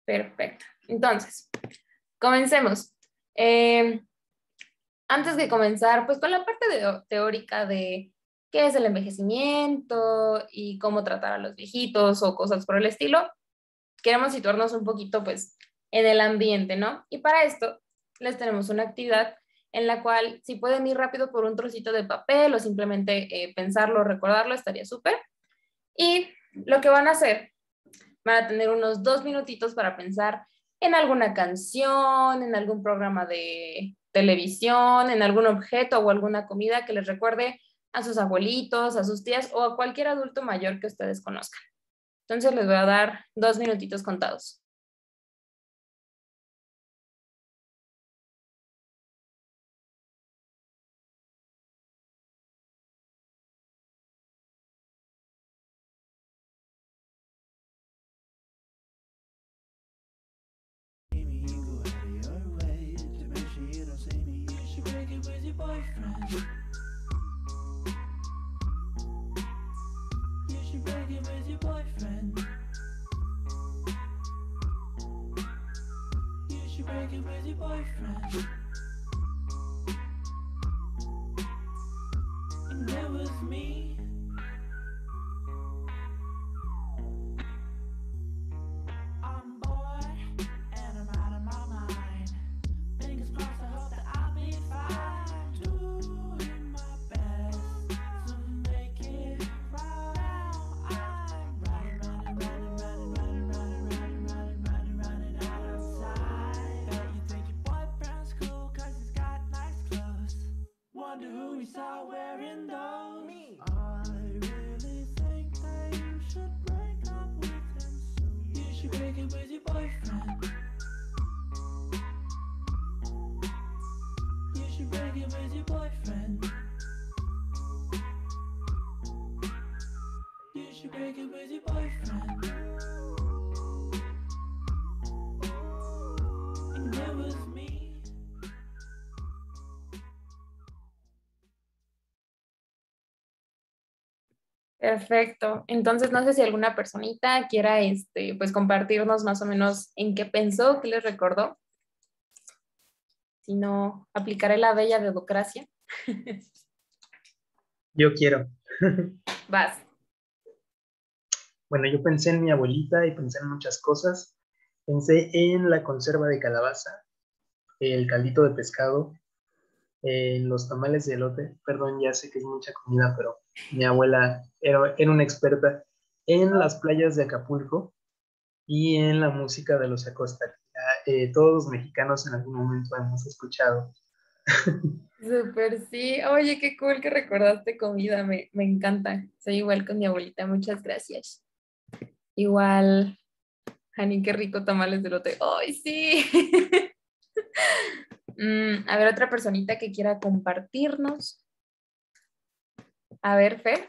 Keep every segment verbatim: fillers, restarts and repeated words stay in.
Perfecto. Entonces, comencemos. Eh, antes de comenzar, pues con la parte de, teórica de qué es el envejecimiento y cómo tratar a los viejitos o cosas por el estilo, queremos situarnos un poquito, pues, en el ambiente, ¿no? Y para esto, les tenemos una actividad en la cual, si pueden ir rápido por un trocito de papel o simplemente eh, pensarlo, recordarlo, estaría súper. Y lo que van a hacer, van a tener unos dos minutitos para pensar en alguna canción, en algún programa de televisión, en algún objeto o alguna comida que les recuerde a sus abuelitos, a sus tías o a cualquier adulto mayor que ustedes conozcan. Entonces les voy a dar dos minutitos contados. Perfecto. Entonces, no sé si alguna personita quiera este, pues, compartirnos más o menos en qué pensó, qué les recordó. Si no, aplicaré la bella dedocracia. Yo quiero. Vas. Bueno, yo pensé en mi abuelita y pensé en muchas cosas. Pensé en la conserva de calabaza, el caldito de pescado, en los tamales de elote. Perdón, ya sé que es mucha comida, pero mi abuela era, era una experta en las playas de Acapulco y en la música de los Acosta. Eh, todos los mexicanos en algún momento hemos escuchado. Súper, sí. Oye, qué cool que recordaste comida. Me, me encanta. Soy igual con mi abuelita. Muchas gracias. Igual, Jani, qué rico tamales de lote. ¡Ay, sí! mm, a ver, otra personita que quiera compartirnos. A ver, Fer.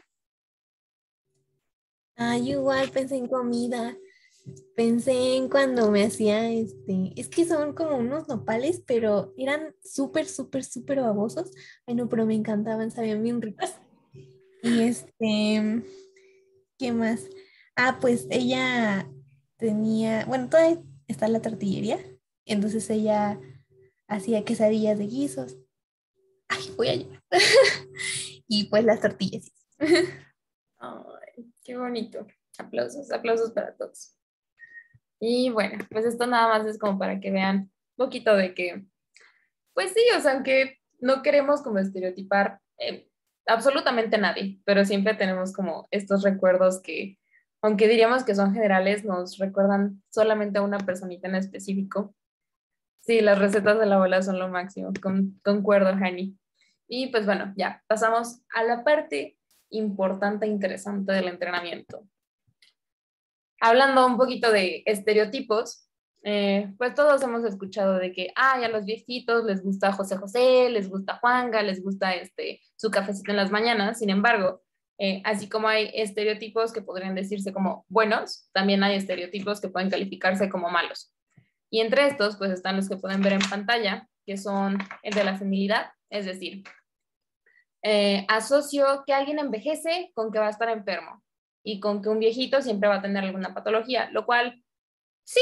Ah, yo igual pensé en comida. Pensé en cuando me hacía este, es que son como unos nopales, pero eran súper, súper, súper babosos. Ay, no, pero me encantaban, sabían bien ricos. Y este, ¿qué más? Ah, pues ella tenía, bueno, todavía está la tortillería, entonces ella hacía quesadillas de guisos. Ay, voy a llorar. Y pues las tortillas. Ay, qué bonito. Aplausos, aplausos para todos. Y bueno, pues esto nada más es como para que vean un poquito de que, pues sí, o sea, aunque no queremos como estereotipar eh, absolutamente nadie, pero siempre tenemos como estos recuerdos que, aunque diríamos que son generales, nos recuerdan solamente a una personita en específico. Sí, las recetas de la abuela son lo máximo, con, concuerdo, Hani. Y pues bueno, ya pasamos a la parte importante e interesante del entrenamiento. Hablando un poquito de estereotipos, eh, pues todos hemos escuchado de que, ay, a los viejitos les gusta José José, les gusta Juanga, les gusta este, su cafecito en las mañanas. Sin embargo, eh, así como hay estereotipos que podrían decirse como buenos, también hay estereotipos que pueden calificarse como malos. Y entre estos, pues están los que pueden ver en pantalla, que son el de la senilidad, es decir, eh, asocio que alguien envejece con que va a estar enfermo y con que un viejito siempre va a tener alguna patología, lo cual sí,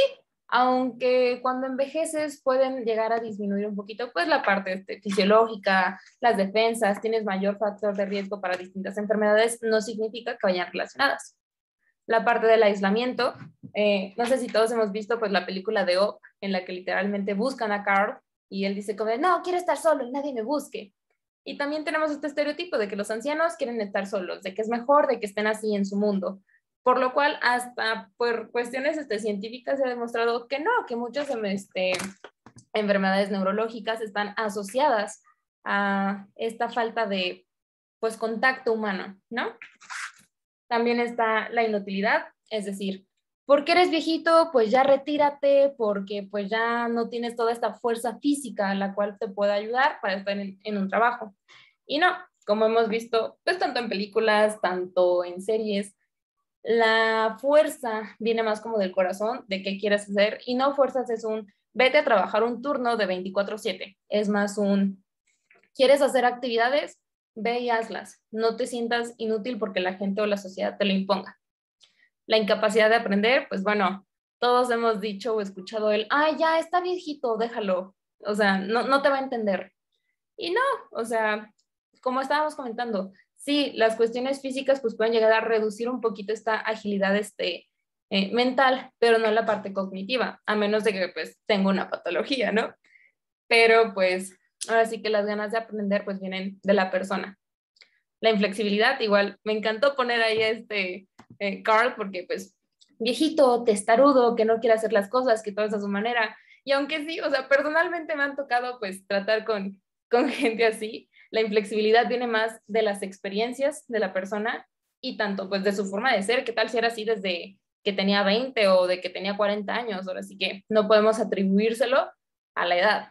aunque cuando envejeces pueden llegar a disminuir un poquito, pues la parte este, fisiológica, las defensas, tienes mayor factor de riesgo para distintas enfermedades, no significa que vayan relacionadas. La parte del aislamiento, eh, no sé si todos hemos visto pues la película de Up, en la que literalmente buscan a Carl y él dice como, no, quiero estar solo y nadie me busque. Y también tenemos este estereotipo de que los ancianos quieren estar solos, de que es mejor de que estén así en su mundo. Por lo cual, hasta por cuestiones este, científicas se ha demostrado que no, que muchas este, enfermedades neurológicas están asociadas a esta falta de pues, contacto humano, ¿no? También está la inutilidad, es decir, porque eres viejito, pues ya retírate, porque pues ya no tienes toda esta fuerza física a la cual te puede ayudar para estar en, en un trabajo. Y no, como hemos visto, pues tanto en películas, tanto en series, la fuerza viene más como del corazón, de qué quieres hacer, y no fuerzas es un, vete a trabajar un turno de veinticuatro siete, es más un, ¿quieres hacer actividades? Ve y hazlas, no te sientas inútil porque la gente o la sociedad te lo imponga. La incapacidad de aprender, pues bueno, todos hemos dicho o escuchado el, ay, ya está viejito, déjalo, o sea, no, no te va a entender. Y no, o sea, como estábamos comentando, sí, las cuestiones físicas pues pueden llegar a reducir un poquito esta agilidad este, eh, mental, pero no la parte cognitiva, a menos de que pues tenga una patología, ¿no? Pero pues ahora sí que las ganas de aprender pues vienen de la persona. La inflexibilidad, igual, me encantó poner ahí a este eh, Carl porque pues viejito, testarudo, que no quiere hacer las cosas, que todo es a su manera. Y aunque sí, o sea, personalmente me han tocado pues tratar con, con gente así, la inflexibilidad viene más de las experiencias de la persona y tanto pues de su forma de ser, que tal si era así desde que tenía veinte o de que tenía cuarenta años, ahora sí que no podemos atribuírselo a la edad.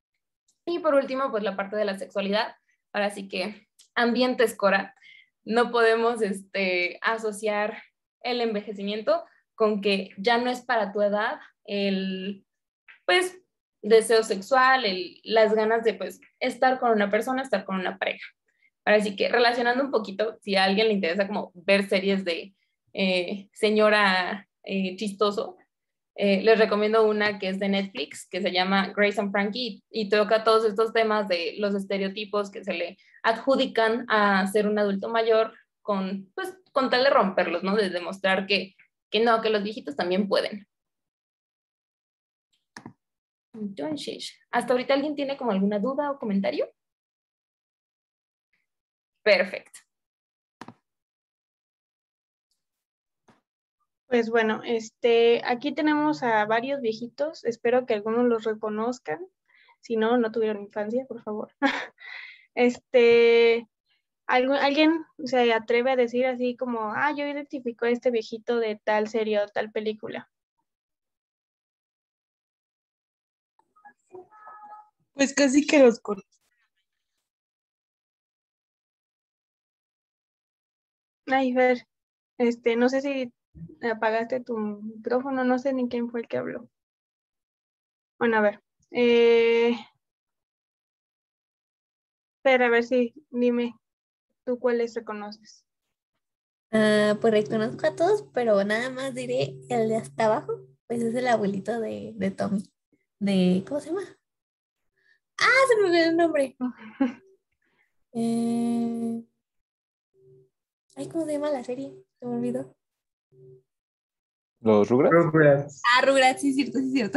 Y por último, pues la parte de la sexualidad, ahora sí que ambientes Cora, no podemos este, asociar el envejecimiento con que ya no es para tu edad el, pues, deseo sexual, el, las ganas de, pues, estar con una persona, estar con una pareja. Así que relacionando un poquito, si a alguien le interesa como ver series de eh, señora eh, chistoso, eh, les recomiendo una que es de Netflix, que se llama Grace and Frankie, y, y toca todos estos temas de los estereotipos que se le adjudican a ser un adulto mayor con, pues, con tal de romperlos, ¿no? De demostrar que, que no, que los viejitos también pueden. Entonces, ¿hasta ahorita alguien tiene como alguna duda o comentario? Perfecto. Pues bueno, este, aquí tenemos a varios viejitos, espero que algunos los reconozcan, si no, no tuvieron infancia, por favor. Este, ¿algún, ¿alguien se atreve a decir así como, ah, yo identifico a este viejito de tal serie o tal película? Pues casi que los conozco. Ay, Fer, este, no sé si apagaste tu micrófono, no sé ni quién fue el que habló. Bueno, a ver. Eh, Fer, a ver si, dime, ¿tú cuáles reconoces? Uh, pues reconozco a todos, pero nada más diré el de hasta abajo, pues es el abuelito de, de Tommy. De, ¿cómo se llama? Ah, se me olvidó el nombre. eh... Ay, ¿cómo se llama la serie? Se me olvidó. ¿Los Rugrats? Rugrats. Ah, Rugrats, sí es cierto, sí es cierto.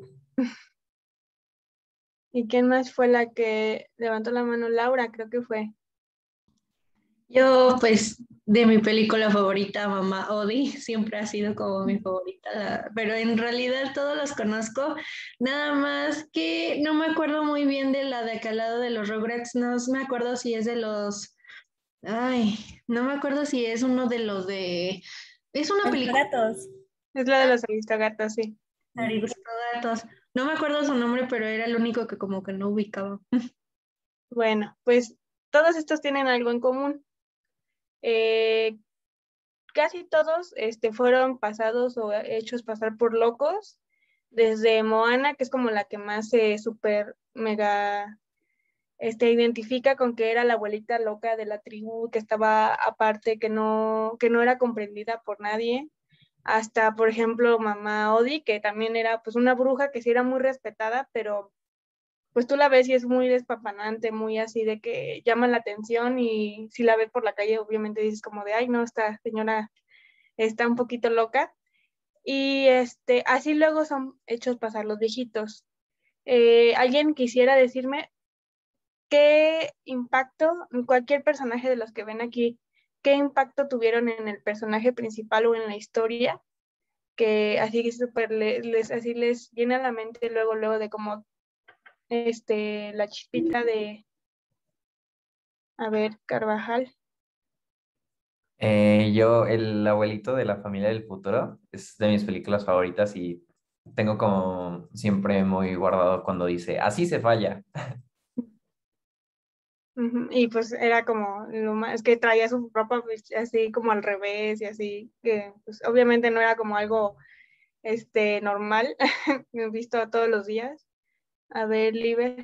¿Y quién más fue la que levantó la mano? Laura, creo que fue. Yo, pues, de mi película favorita, Mamá Odie, siempre ha sido como mi favorita, la- pero en realidad todos los conozco, nada más que no me acuerdo muy bien de la de acá al lado de los Rugrats, no me acuerdo si es de los, ay, no me acuerdo si es uno de los de, es una película Gatos. Es la de los aristogatos, sí. de Aristogatos, no me acuerdo su nombre, pero era el único que como que no ubicaba. Bueno, pues todos estos tienen algo en común. Eh, casi todos este, fueron pasados o hechos pasar por locos, desde Moana, que es como la que más se super mega este, identifica con que era la abuelita loca de la tribu, que estaba aparte, que no, que no era comprendida por nadie. hasta, por ejemplo, mamá Odi, que también era pues una bruja que sí era muy respetada, pero pues tú la ves y es muy despampanante, muy así de que llama la atención, y si la ves por la calle obviamente dices como de, ay no, esta señora está un poquito loca. Y este, así luego son hechos pasar los viejitos. Eh, ¿alguien quisiera decirme qué impacto, cualquier personaje de los que ven aquí, qué impacto tuvieron en el personaje principal o en la historia, que así super les, les, así les llena la mente luego, luego de como este, la chispita de, a ver, Carvajal? Eh, yo, el abuelito de la familia del futuro, es de mis películas favoritas y tengo como siempre muy guardado cuando dice, así se falla. Uh-huh. Y pues era como, lo más, es que traía su ropa pues, así como al revés y así, que pues obviamente no era como algo este, normal, visto todos los días. A ver, Liber.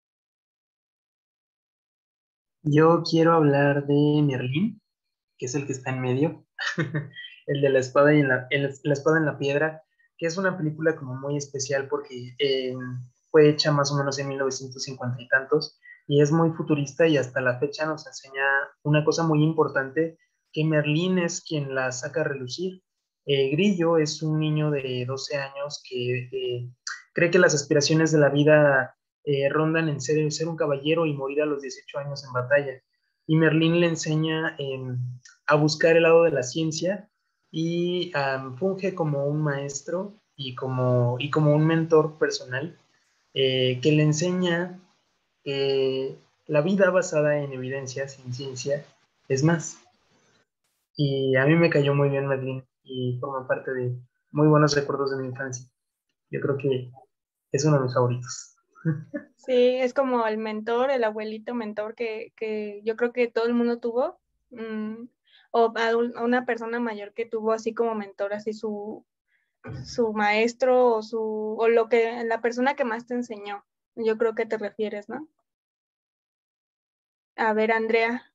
Yo quiero hablar de Merlín, que es el que está en medio, el de la espada, y en la, el- la espada en la piedra, que es una película como muy especial porque eh, fue hecha más o menos en mil novecientos cincuenta y tantos, y es muy futurista y hasta la fecha nos enseña una cosa muy importante, que Merlín es quien la saca a relucir. Eh, Grillo es un niño de doce años que eh, cree que las aspiraciones de la vida eh, rondan en ser, ser un caballero y morir a los dieciocho años en batalla. Y Merlín le enseña eh, a buscar el lado de la ciencia y um, funge como un maestro y como, y como un mentor personal eh, que le enseña que la vida basada en evidencia, sin ciencia, es más. Y a mí me cayó muy bien Merlín y forma parte de muy buenos recuerdos de mi infancia. Yo creo que es uno de mis favoritos. Sí, es como el mentor, el abuelito mentor que, que yo creo que todo el mundo tuvo, mm, o a, un- a una persona mayor que tuvo así como mentor, así su, su maestro o su, o lo que, la persona que más te enseñó. Yo creo que te refieres, ¿no? A ver, Andrea.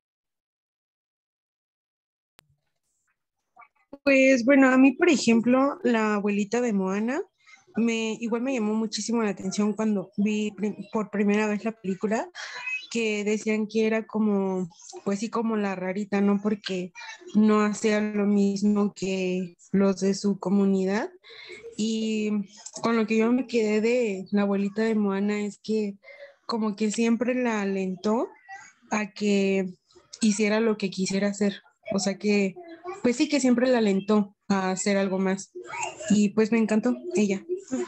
Pues bueno, a mí, por ejemplo, la abuelita de Moana, me, igual me llamó muchísimo la atención cuando vi prim- por primera vez la película, que decían que era como, pues sí, como la rarita, ¿no? Porque no hacía lo mismo que los de su comunidad. Y con lo que yo me quedé de la abuelita de Moana es que como que siempre la alentó a que hiciera lo que quisiera hacer. O sea que, pues sí que siempre la alentó a hacer algo más. Y pues me encantó ella.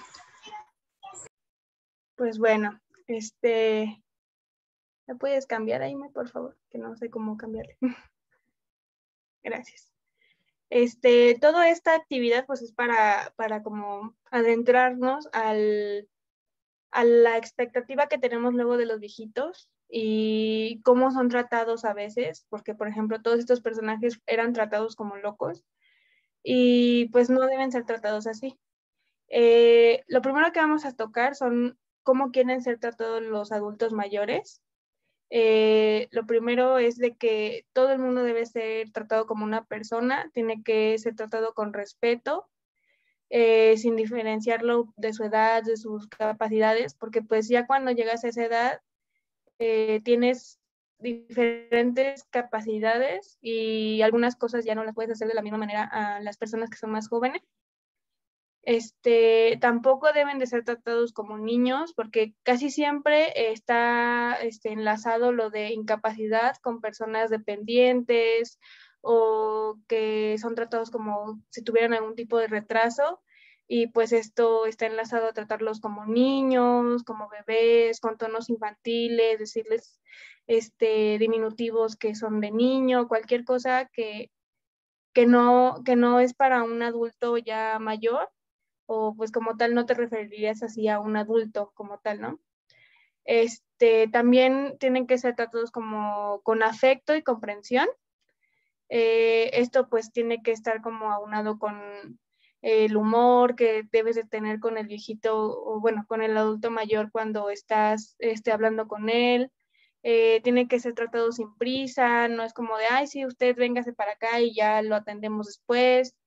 Pues bueno, este, ¿me puedes cambiar ahí, por favor? Que no sé cómo cambiarle. Gracias. Este, toda esta actividad pues es para, para como adentrarnos al, a la expectativa que tenemos luego de los viejitos y cómo son tratados a veces, porque por ejemplo todos estos personajes eran tratados como locos y pues no deben ser tratados así. Eh, lo primero que vamos a tocar son cómo quieren ser tratados los adultos mayores. Eh, lo primero es de que todo el mundo debe ser tratado como una persona, tiene que ser tratado con respeto, eh, sin diferenciarlo de su edad, de sus capacidades, porque pues ya cuando llegas a esa edad eh, tienes diferentes capacidades y algunas cosas ya no las puedes hacer de la misma manera a las personas que son más jóvenes. Este, tampoco deben de ser tratados como niños porque casi siempre está este, enlazado lo de incapacidad con personas dependientes o que son tratados como si tuvieran algún tipo de retraso y pues esto está enlazado a tratarlos como niños, como bebés, con tonos infantiles, decirles este, diminutivos que son de niño, cualquier cosa que, que, no, que no es para un adulto ya mayor o pues como tal no te referirías así a un adulto como tal, ¿no? Este, también tienen que ser tratados como con afecto y comprensión. Eh, esto pues tiene que estar como aunado con el humor que debes de tener con el viejito o bueno, con el adulto mayor cuando estás este, hablando con él. Eh, tiene que ser tratado sin prisa, no es como de, ay, sí, usted véngase para acá y ya lo atendemos después.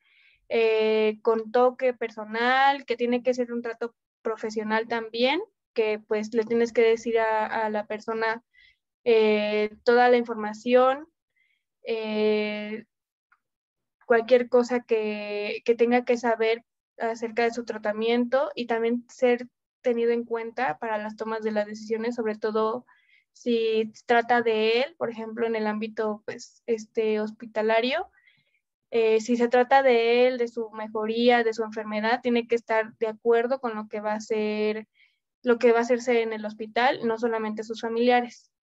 eh, con toque personal, que tiene que ser un trato profesional también, que pues le tienes que decir a, a la persona eh, toda la información, eh, cualquier cosa que, que tenga que saber acerca de su tratamiento y también ser tenido en cuenta para las tomas de las decisiones, sobre todo si trata de él, por ejemplo, en el ámbito pues, este, hospitalario. Eh, si se trata de él, de su mejoría, de su enfermedad, tiene que estar de acuerdo con lo que va a ser, lo que va a hacerse en el hospital, no solamente sus familiares.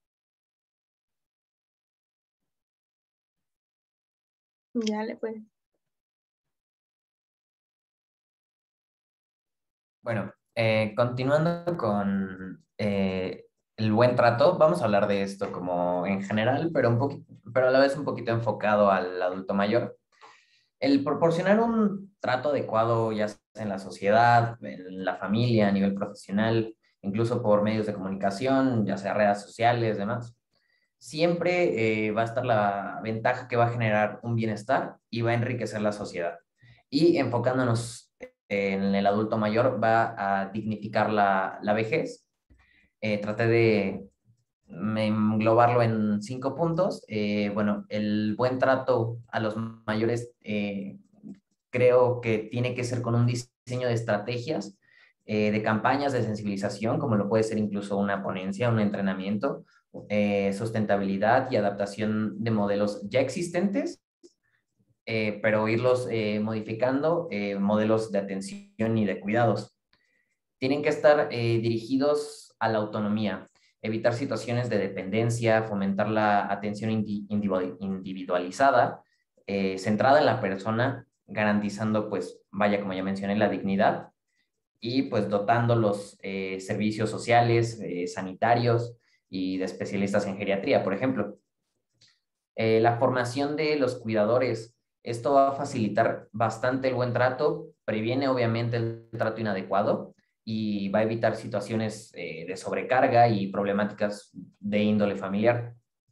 Ya le puede. Bueno, eh, continuando con eh, el buen trato, vamos a hablar de esto como en general, pero, un poquito, pero a la vez un poquito enfocado al adulto mayor. El proporcionar un trato adecuado, ya sea en la sociedad, en la familia, a nivel profesional, incluso por medios de comunicación, ya sea redes sociales, demás, siempre eh, va a estar la ventaja que va a generar un bienestar y va a enriquecer la sociedad. Y enfocándonos en el adulto mayor, va a dignificar la, la vejez. Eh, traté de englobarlo en cinco puntos. Eh, bueno, el buen trato a los mayores eh, creo que tiene que ser con un diseño de estrategias, eh, de campañas de sensibilización, como lo puede ser incluso una ponencia, un entrenamiento, eh, sustentabilidad y adaptación de modelos ya existentes, eh, pero irlos eh, modificando, eh, modelos de atención y de cuidados. Tienen que estar eh, dirigidos a la autonomía, evitar situaciones de dependencia, fomentar la atención indi individualizada, eh, centrada en la persona, garantizando, pues, vaya, como ya mencioné, la dignidad y pues dotando los eh, servicios sociales, eh, sanitarios y de especialistas en geriatría, por ejemplo. Eh, la formación de los cuidadores, esto va a facilitar bastante el buen trato, previene obviamente el trato inadecuado y va a evitar situaciones eh, de sobrecarga y problemáticas de índole familiar.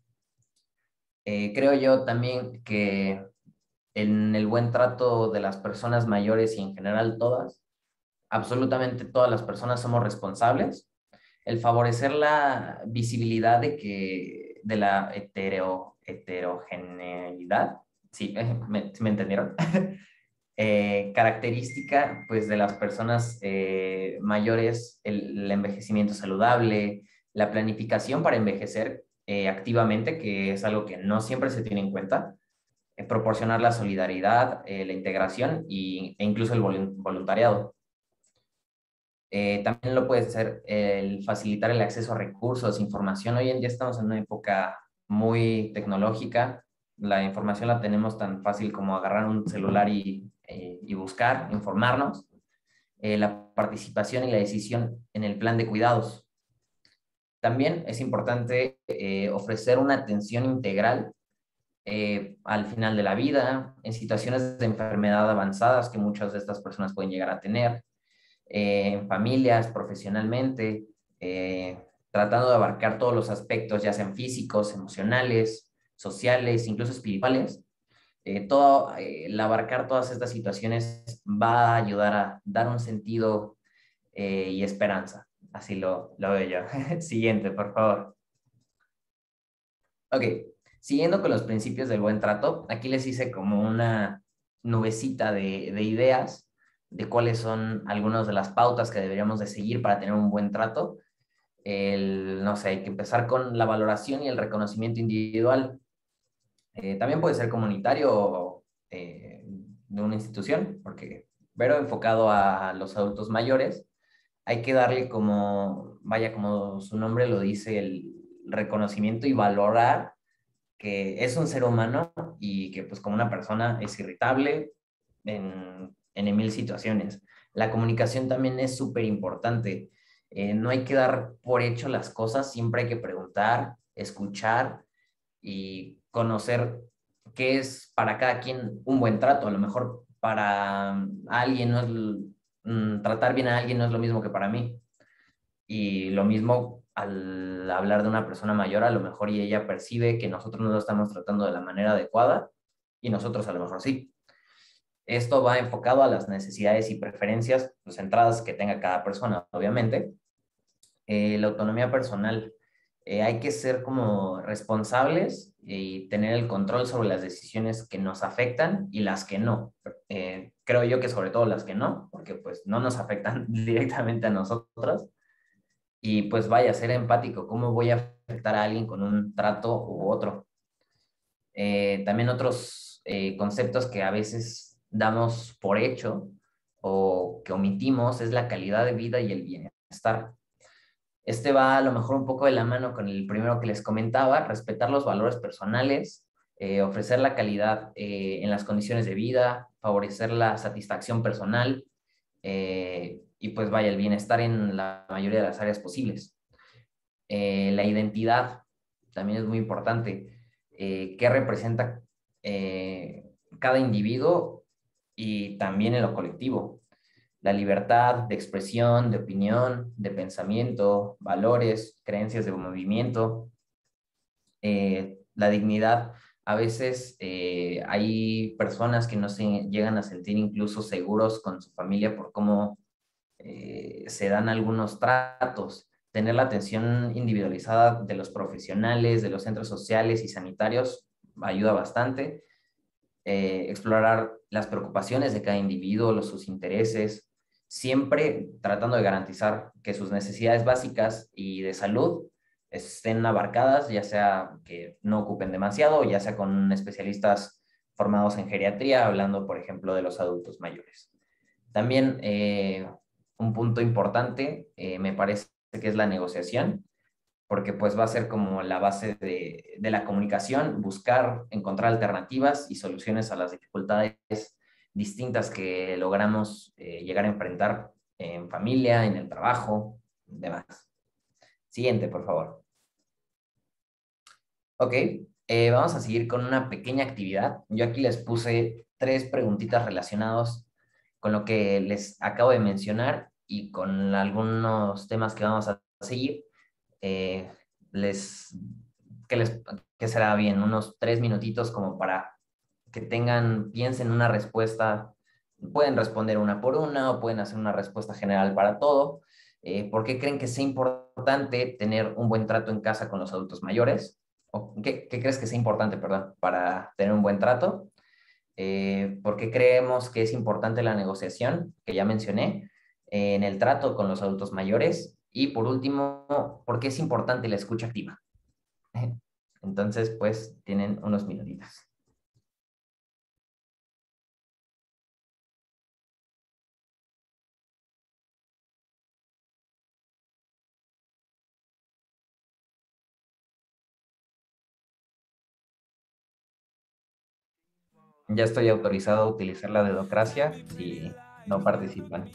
Eh, creo yo también que en el buen trato de las personas mayores y en general todas, absolutamente todas las personas somos responsables. El favorecer la visibilidad de, que, de la hetero, heterogeneidad, sí, eh, me, ¿me entendieron? eh, característica pues de las personas eh, mayores, el, el, envejecimiento saludable, la planificación para envejecer eh, activamente, que es algo que no siempre se tiene en cuenta, eh, proporcionar la solidaridad, eh, la integración y, e incluso el voluntariado. Eh, también lo puede ser el facilitar el acceso a recursos, información. Hoy en día estamos en una época muy tecnológica. La información la tenemos tan fácil como agarrar un celular y, eh, y buscar, informarnos. Eh, la participación y la decisión en el plan de cuidados. También es importante eh, ofrecer una atención integral eh, al final de la vida, en situaciones de enfermedad avanzadas que muchas de estas personas pueden llegar a tener, eh, en familias, profesionalmente, eh, tratando de abarcar todos los aspectos, ya sean físicos, emocionales, sociales, incluso espirituales. Eh, todo, eh, el abarcar todas estas situaciones va a ayudar a dar un sentido eh, y esperanza. Así lo, lo veo yo. Siguiente, por favor. Ok, siguiendo con los principios del buen trato, aquí les hice como una nubecita de, de ideas de cuáles son algunas de las pautas que deberíamos de seguir para tener un buen trato. El, no sé, hay que empezar con la valoración y el reconocimiento individual. Eh, también puede ser comunitario o eh, de una institución, porque, pero enfocado a los adultos mayores, hay que darle como, vaya, como su nombre lo dice, el reconocimiento y valorar que es un ser humano y que pues como una persona es irritable en, en mil situaciones. La comunicación también es súper importante. Eh, no hay que dar por hecho las cosas, siempre hay que preguntar, escuchar y conocer qué es para cada quien un buen trato. A lo mejor para alguien no es, mm, tratar bien a alguien no es lo mismo que para mí. Y lo mismo al hablar de una persona mayor, a lo mejor y ella percibe que nosotros no lo estamos tratando de la manera adecuada y nosotros a lo mejor sí. Esto va enfocado a las necesidades y preferencias pues, centradas que tenga cada persona, obviamente. Eh, la autonomía personal. Eh, hay que ser como responsables y tener el control sobre las decisiones que nos afectan y las que no. Eh, creo yo que sobre todo las que no, porque pues no nos afectan directamente a nosotros. Y pues vaya, ser empático, ¿cómo voy a afectar a alguien con un trato u otro? Eh, también otros eh, conceptos que a veces damos por hecho o que omitimos es la calidad de vida y el bienestar. Este va a lo mejor un poco de la mano con el primero que les comentaba, respetar los valores personales, eh, ofrecer la calidad eh, en las condiciones de vida, favorecer la satisfacción personal eh, y pues vaya, el bienestar en la mayoría de las áreas posibles. Eh, la identidad también es muy importante. Eh, ¿Qué representa eh, cada individuo y también en lo colectivo? La libertad de expresión, de opinión, de pensamiento, valores, creencias de movimiento, eh, la dignidad. A veces eh, hay personas que no se llegan a sentir incluso seguros con su familia por cómo eh, se dan algunos tratos. Tener la atención individualizada de los profesionales, de los centros sociales y sanitarios ayuda bastante. Eh, explorar las preocupaciones de cada individuo, los, sus intereses, siempre tratando de garantizar que sus necesidades básicas y de salud estén abarcadas, ya sea que no ocupen demasiado, ya sea con especialistas formados en geriatría, hablando, por ejemplo, de los adultos mayores. También eh, un punto importante, eh, me parece que es la negociación, porque pues va a ser como la base de, de la comunicación, buscar, encontrar alternativas y soluciones a las dificultades distintas que logramos eh, llegar a enfrentar en familia, en el trabajo, demás. Siguiente, por favor. Ok, eh, vamos a seguir con una pequeña actividad. Yo aquí les puse tres preguntitas relacionadas con lo que les acabo de mencionar y con algunos temas que vamos a seguir. Eh, les, que les, que será bien, unos tres minutitos como para que tengan, piensen una respuesta, pueden responder una por una o pueden hacer una respuesta general para todo. Eh, ¿Por qué creen que sea importante tener un buen trato en casa con los adultos mayores? ¿O qué, qué crees que sea importante, perdón, para tener un buen trato? Eh, ¿Por qué creemos que es importante la negociación, que ya mencioné, eh, en el trato con los adultos mayores? Y por último, ¿por qué es importante la escucha activa? Entonces, pues, tienen unos minutitos. Ya estoy autorizado a utilizar la dedocracia si no participan.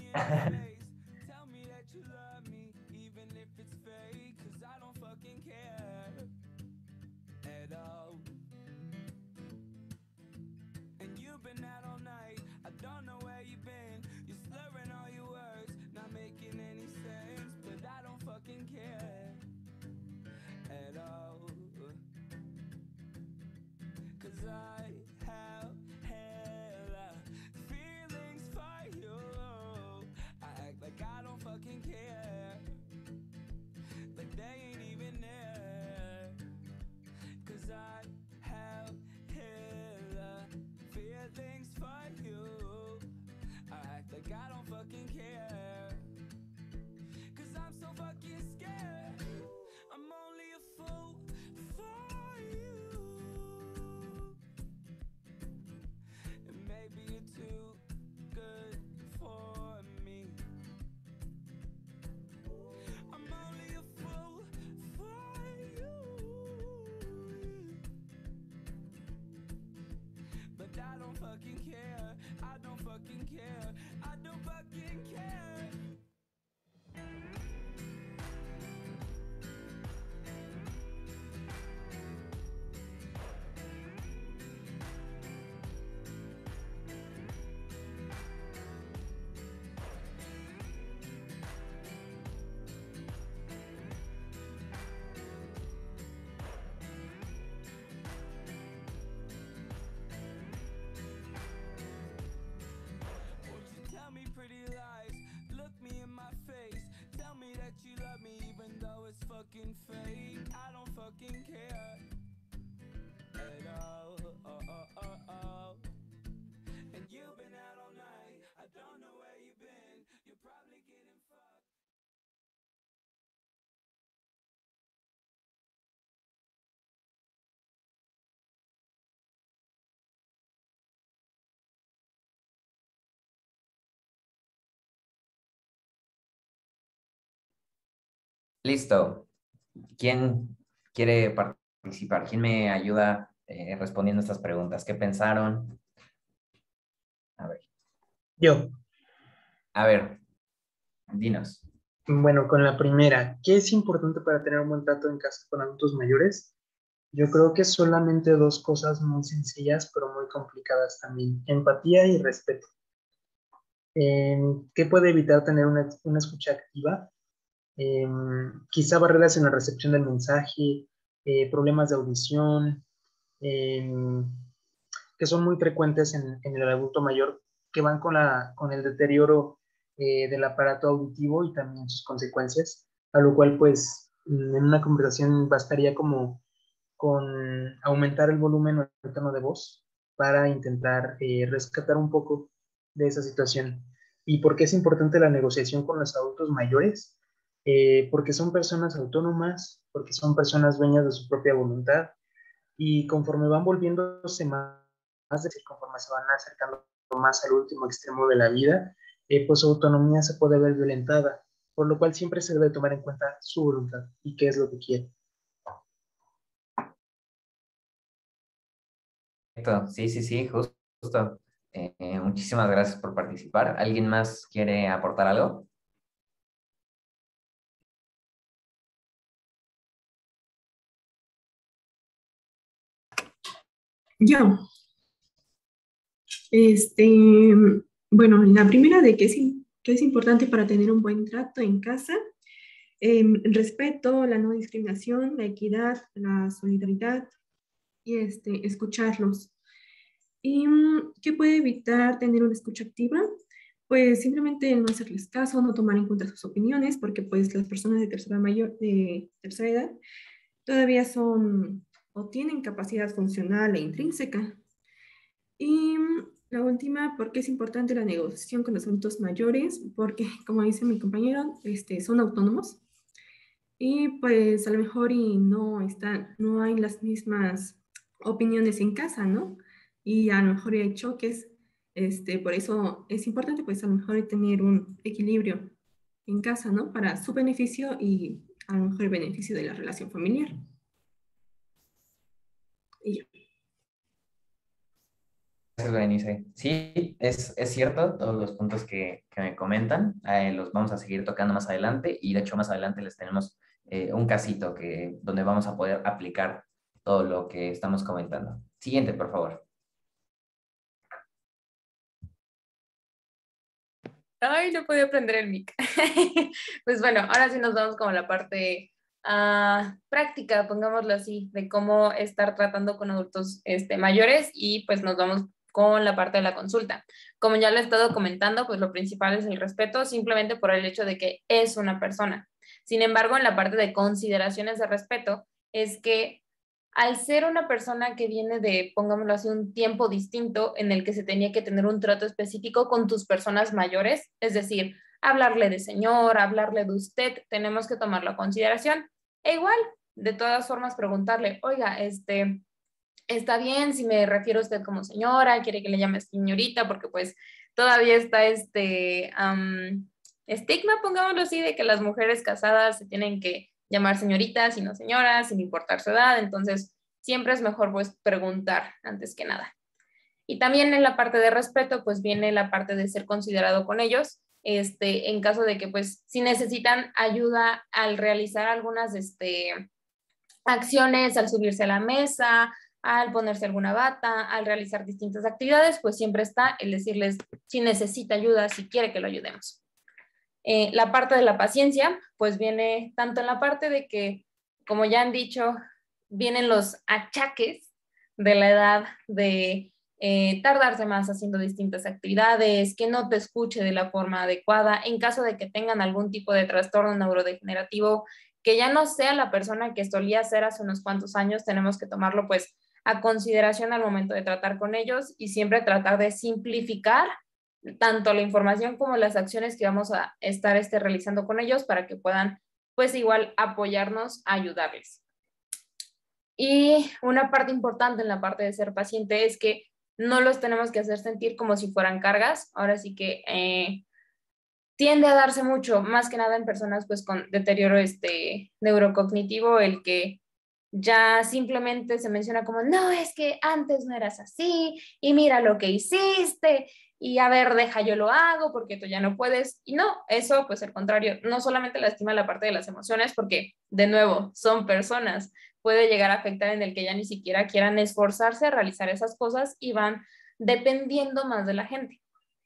that you love me even though it's fucking fake. I don't fucking care at all. Oh, oh, oh, oh. And you've been out all night. I don't know where you've been. You're probably getting fucked. Listo. ¿Quién quiere participar? ¿Quién me ayuda eh, respondiendo estas preguntas? ¿Qué pensaron? A ver. Yo. A ver, dinos. Bueno, con la primera, ¿qué es importante para tener un buen trato en casa con adultos mayores? Yo creo que solamente dos cosas muy sencillas, pero muy complicadas también. Empatía y respeto. Eh, ¿Qué puede evitar tener una, una escucha activa? Eh, quizá barreras en la recepción del mensaje, eh, problemas de audición, eh, que son muy frecuentes en, en el adulto mayor, que van con, la, con el deterioro eh, del aparato auditivo y también sus consecuencias, a lo cual pues en una conversación bastaría como con aumentar el volumen o el tono de voz para intentar eh, rescatar un poco de esa situación. ¿Y por qué es importante la negociación con los adultos mayores? Eh, porque son personas autónomas, porque son personas dueñas de su propia voluntad y conforme van volviéndose más, más decir, conforme se van acercando más al último extremo de la vida, eh, pues su autonomía se puede ver violentada, por lo cual siempre se debe tomar en cuenta su voluntad y qué es lo que quiere. Perfecto. Sí, sí, sí, justo. justo. Eh, eh, muchísimas gracias por participar. ¿Alguien más quiere aportar algo? Yo, este, bueno, la primera de que es, que es importante para tener un buen trato en casa, eh, el respeto, la no discriminación, la equidad, la solidaridad y este, escucharlos. ¿Y mm, qué puede evitar tener una escucha activa? Pues simplemente no hacerles caso, no tomar en cuenta sus opiniones, porque pues las personas de tercera, mayor, de tercera edad todavía son o tienen capacidad funcional e intrínseca. Y la última, ¿por qué es importante la negociación con los adultos mayores? Porque, como dice mi compañero, este, son autónomos y pues a lo mejor y no están, no hay las mismas opiniones en casa, ¿no? Y a lo mejor hay choques, este, por eso es importante pues a lo mejor tener un equilibrio en casa, ¿no? Para su beneficio y a lo mejor el beneficio de la relación familiar. Y yo. Gracias, Berenice. Sí, es, es cierto, todos los puntos que, que me comentan, eh, los vamos a seguir tocando más adelante y de hecho más adelante les tenemos eh, un casito que, donde vamos a poder aplicar todo lo que estamos comentando. Siguiente, por favor. Ay, no podía prender el mic. Pues bueno, ahora sí nos vamos como a la parte uh, práctica, pongámoslo así, de cómo estar tratando con adultos este, mayores y pues nos vamos con la parte de la consulta. Como ya lo he estado comentando, pues lo principal es el respeto, simplemente por el hecho de que es una persona. Sin embargo, en la parte de consideraciones de respeto, es que al ser una persona que viene de, pongámoslo así, un tiempo distinto en el que se tenía que tener un trato específico con tus personas mayores, es decir, hablarle de señor, hablarle de usted, tenemos que tomarlo a consideración. E igual, de todas formas, preguntarle, oiga, este... está bien si me refiero a usted como señora, quiere que le llame señorita, porque pues todavía está este um, estigma, pongámoslo así, de que las mujeres casadas se tienen que llamar señoritas y no señoras, sin importar su edad, entonces siempre es mejor pues preguntar antes que nada. Y también en la parte de respeto, pues viene la parte de ser considerado con ellos, este, en caso de que pues si necesitan ayuda al realizar algunas este, acciones, al subirse a la mesa, al ponerse alguna bata, al realizar distintas actividades, pues siempre está el decirles si necesita ayuda, si quiere que lo ayudemos. Eh, la parte de la paciencia, pues viene tanto en la parte de que, como ya han dicho, vienen los achaques de la edad de eh, tardarse más haciendo distintas actividades, que no te escuche de la forma adecuada, en caso de que tengan algún tipo de trastorno neurodegenerativo, que ya no sea la persona que solía ser hace unos cuantos años, tenemos que tomarlo pues a consideración al momento de tratar con ellos y siempre tratar de simplificar tanto la información como las acciones que vamos a estar este, realizando con ellos para que puedan pues igual apoyarnos, ayudarles. Y una parte importante en la parte de ser paciente es que no los tenemos que hacer sentir como si fueran cargas. Ahora sí que eh, tiende a darse mucho, más que nada en personas pues con deterioro este, neurocognitivo, el que ya simplemente se menciona como, no, es que antes no eras así, y mira lo que hiciste, y a ver, deja, yo lo hago, porque tú ya no puedes. Y no, eso pues al contrario, no solamente lastima la parte de las emociones, porque de nuevo, son personas, puede llegar a afectar en el que ya ni siquiera quieran esforzarse a realizar esas cosas y van dependiendo más de la gente.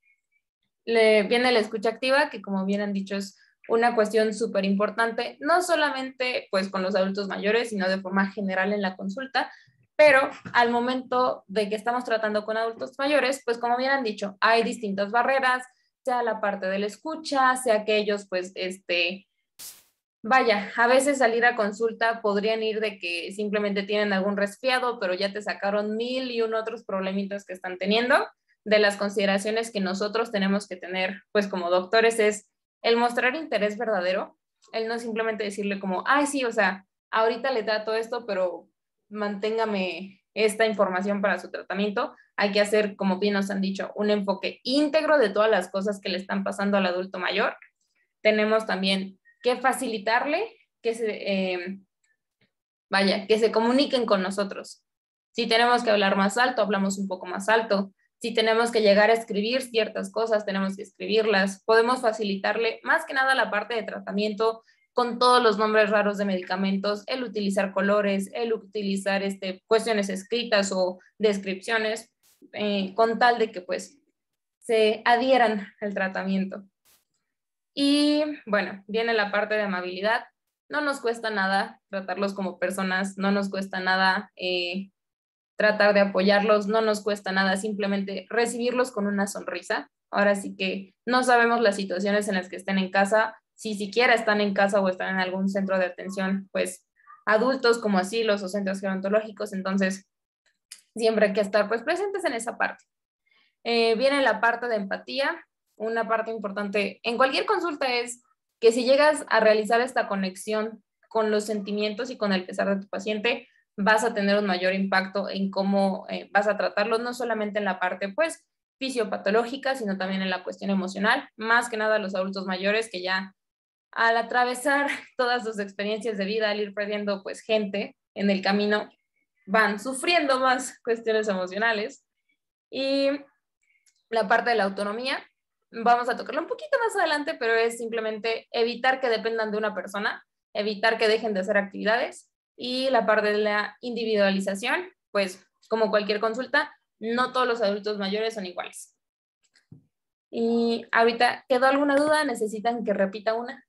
Le viene la escucha activa, que como bien han dicho es una cuestión súper importante, no solamente pues con los adultos mayores, sino de forma general en la consulta, pero al momento de que estamos tratando con adultos mayores, pues como bien han dicho, hay distintas barreras, sea la parte de la escucha, sea que ellos pues este... Vaya, a veces salir a consulta podrían ir de que simplemente tienen algún resfriado, pero ya te sacaron mil y un otros problemitas que están teniendo. De las consideraciones que nosotros tenemos que tener, pues como doctores, es el mostrar interés verdadero, el no simplemente decirle como, ay, sí, o sea, ahorita le trato esto, pero manténgame esta información para su tratamiento. Hay que hacer, como bien nos han dicho, un enfoque íntegro de todas las cosas que le están pasando al adulto mayor. Tenemos también que facilitarle que se, eh, vaya, que se comuniquen con nosotros. Si tenemos que hablar más alto, hablamos un poco más alto. Si tenemos que llegar a escribir ciertas cosas, tenemos que escribirlas. Podemos facilitarle más que nada la parte de tratamiento con todos los nombres raros de medicamentos, el utilizar colores, el utilizar este, cuestiones escritas o descripciones, eh, con tal de que pues se adhieran al tratamiento. Y bueno, viene la parte de amabilidad. No nos cuesta nada tratarlos como personas, no nos cuesta nada eh, tratar de apoyarlos, no nos cuesta nada simplemente recibirlos con una sonrisa. Ahora sí que no sabemos las situaciones en las que estén en casa, si siquiera están en casa o están en algún centro de atención, pues adultos como asilos o centros gerontológicos, entonces siempre hay que estar pues presentes en esa parte. Eh, viene la parte de empatía. Una parte importante en cualquier consulta es que si llegas a realizar esta conexión con los sentimientos y con el pesar de tu paciente, vas a tener un mayor impacto en cómo eh, vas a tratarlos, no solamente en la parte pues fisiopatológica, sino también en la cuestión emocional, más que nada los adultos mayores que ya al atravesar todas sus experiencias de vida, al ir perdiendo pues gente en el camino, van sufriendo más cuestiones emocionales. Y la parte de la autonomía, vamos a tocarlo un poquito más adelante, pero es simplemente evitar que dependan de una persona, evitar que dejen de hacer actividades. Y la parte de la individualización, pues como cualquier consulta, no todos los adultos mayores son iguales. Y ahorita, ¿quedó alguna duda? ¿Necesitan que repita una?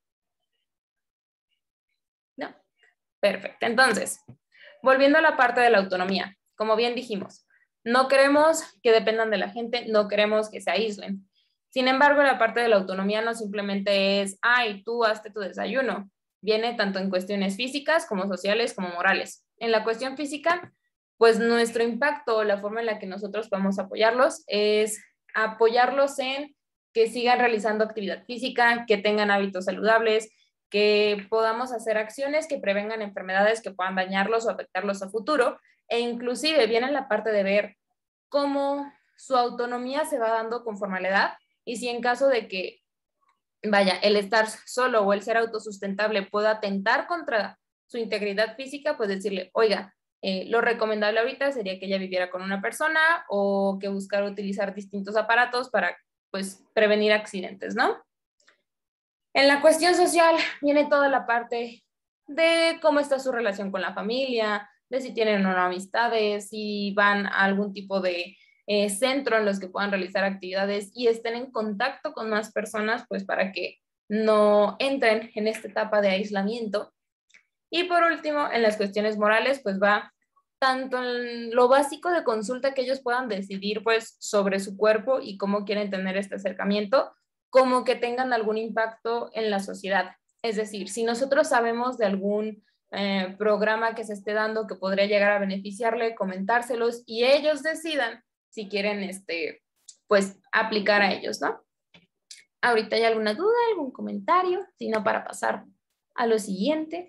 No. Perfecto. Entonces, volviendo a la parte de la autonomía, como bien dijimos, no queremos que dependan de la gente, no queremos que se aíslen. Sin embargo, la parte de la autonomía no simplemente es, ay, tú hazte tu desayuno. Viene tanto en cuestiones físicas como sociales como morales. En la cuestión física, pues nuestro impacto, la forma en la que nosotros podemos apoyarlos es apoyarlos en que sigan realizando actividad física, que tengan hábitos saludables, que podamos hacer acciones que prevengan enfermedades que puedan dañarlos o afectarlos a futuro, e inclusive viene la parte de ver cómo su autonomía se va dando conforme a la edad, y si en caso de que, vaya, el estar solo o el ser autosustentable pueda atentar contra su integridad física, pues decirle, oiga, eh, lo recomendable ahorita sería que ella viviera con una persona o que buscara utilizar distintos aparatos para, pues, prevenir accidentes, ¿no? En la cuestión social viene toda la parte de cómo está su relación con la familia, de si tienen o no amistades, si van a algún tipo de eh, centro en los que puedan realizar actividades y estén en contacto con más personas, pues para que no entren en esta etapa de aislamiento. Y por último, en las cuestiones morales, pues va tanto en lo básico de consulta que ellos puedan decidir pues sobre su cuerpo y cómo quieren tener este acercamiento, como que tengan algún impacto en la sociedad. Es decir, si nosotros sabemos de algún eh, programa que se esté dando que podría llegar a beneficiarle, comentárselos y ellos decidan si quieren este, pues aplicar a ellos, ¿no? Ahorita hay alguna duda, algún comentario, si no para pasar a lo siguiente.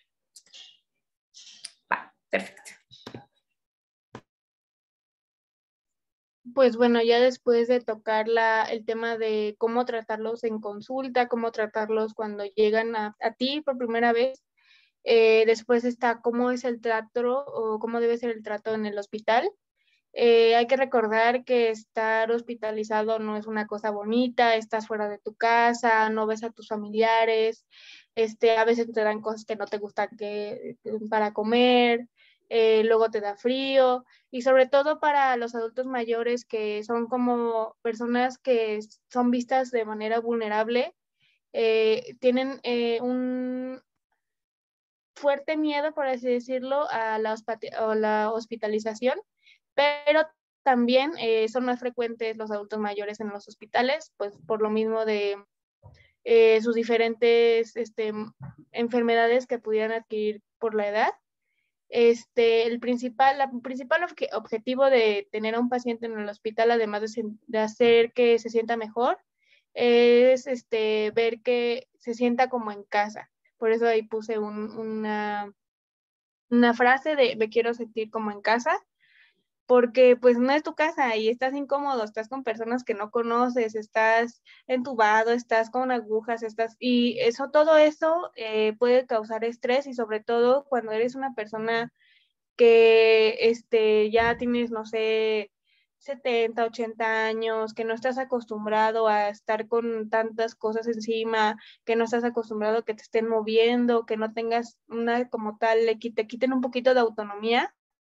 Va, perfecto. Pues bueno, ya después de tocar la, el tema de cómo tratarlos en consulta, cómo tratarlos cuando llegan a, a ti por primera vez, eh, después está cómo es el trato o cómo debe ser el trato en el hospital. Eh, hay que recordar que estar hospitalizado no es una cosa bonita, estás fuera de tu casa, no ves a tus familiares, este, a veces te dan cosas que no te gustan que, para comer, eh, luego te da frío, y sobre todo para los adultos mayores que son como personas que son vistas de manera vulnerable, eh, tienen eh, un fuerte miedo, por así decirlo, a la, a la hospitalización, pero también eh, son más frecuentes los adultos mayores en los hospitales, pues por lo mismo de eh, sus diferentes este, enfermedades que pudieran adquirir por la edad. Este, el principal, el principal obje, objetivo de tener a un paciente en el hospital, además de, de hacer que se sienta mejor, es este, ver que se sienta como en casa. Por eso ahí puse un, una, una frase de me quiero sentir como en casa, porque pues no es tu casa y estás incómodo, estás con personas que no conoces, estás entubado, estás con agujas, estás, y eso, todo eso eh, puede causar estrés, y sobre todo cuando eres una persona que este, ya tienes, no sé, setenta, ochenta años, que no estás acostumbrado a estar con tantas cosas encima, que no estás acostumbrado a que te estén moviendo, que no tengas una como tal, te quiten un poquito de autonomía.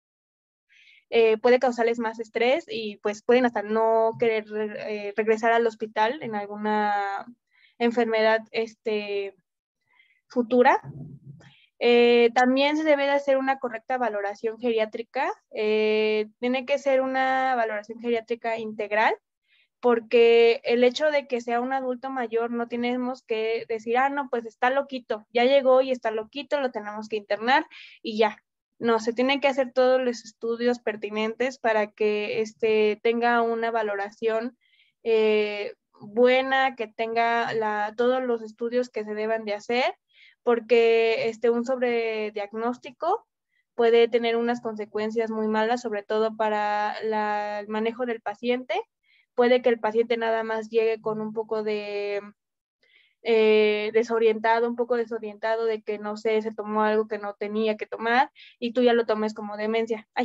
Eh, puede causarles más estrés y pues pueden hasta no querer eh, regresar al hospital en alguna enfermedad este, futura. Eh, también se debe de hacer una correcta valoración geriátrica. Eh, tiene que ser una valoración geriátrica integral, porque el hecho de que sea un adulto mayor no tenemos que decir, ah, no, pues está loquito, ya llegó y está loquito, lo tenemos que internar y ya. No, se tienen que hacer todos los estudios pertinentes para que este, tenga una valoración eh, buena, que tenga la, todos los estudios que se deban de hacer, porque este, un sobrediagnóstico puede tener unas consecuencias muy malas, sobre todo para la, el manejo del paciente. Puede que el paciente nada más llegue con un poco de eh, desorientado, un poco desorientado de que, no sé, se tomó algo que no tenía que tomar y tú ya lo tomes como demencia. Ay.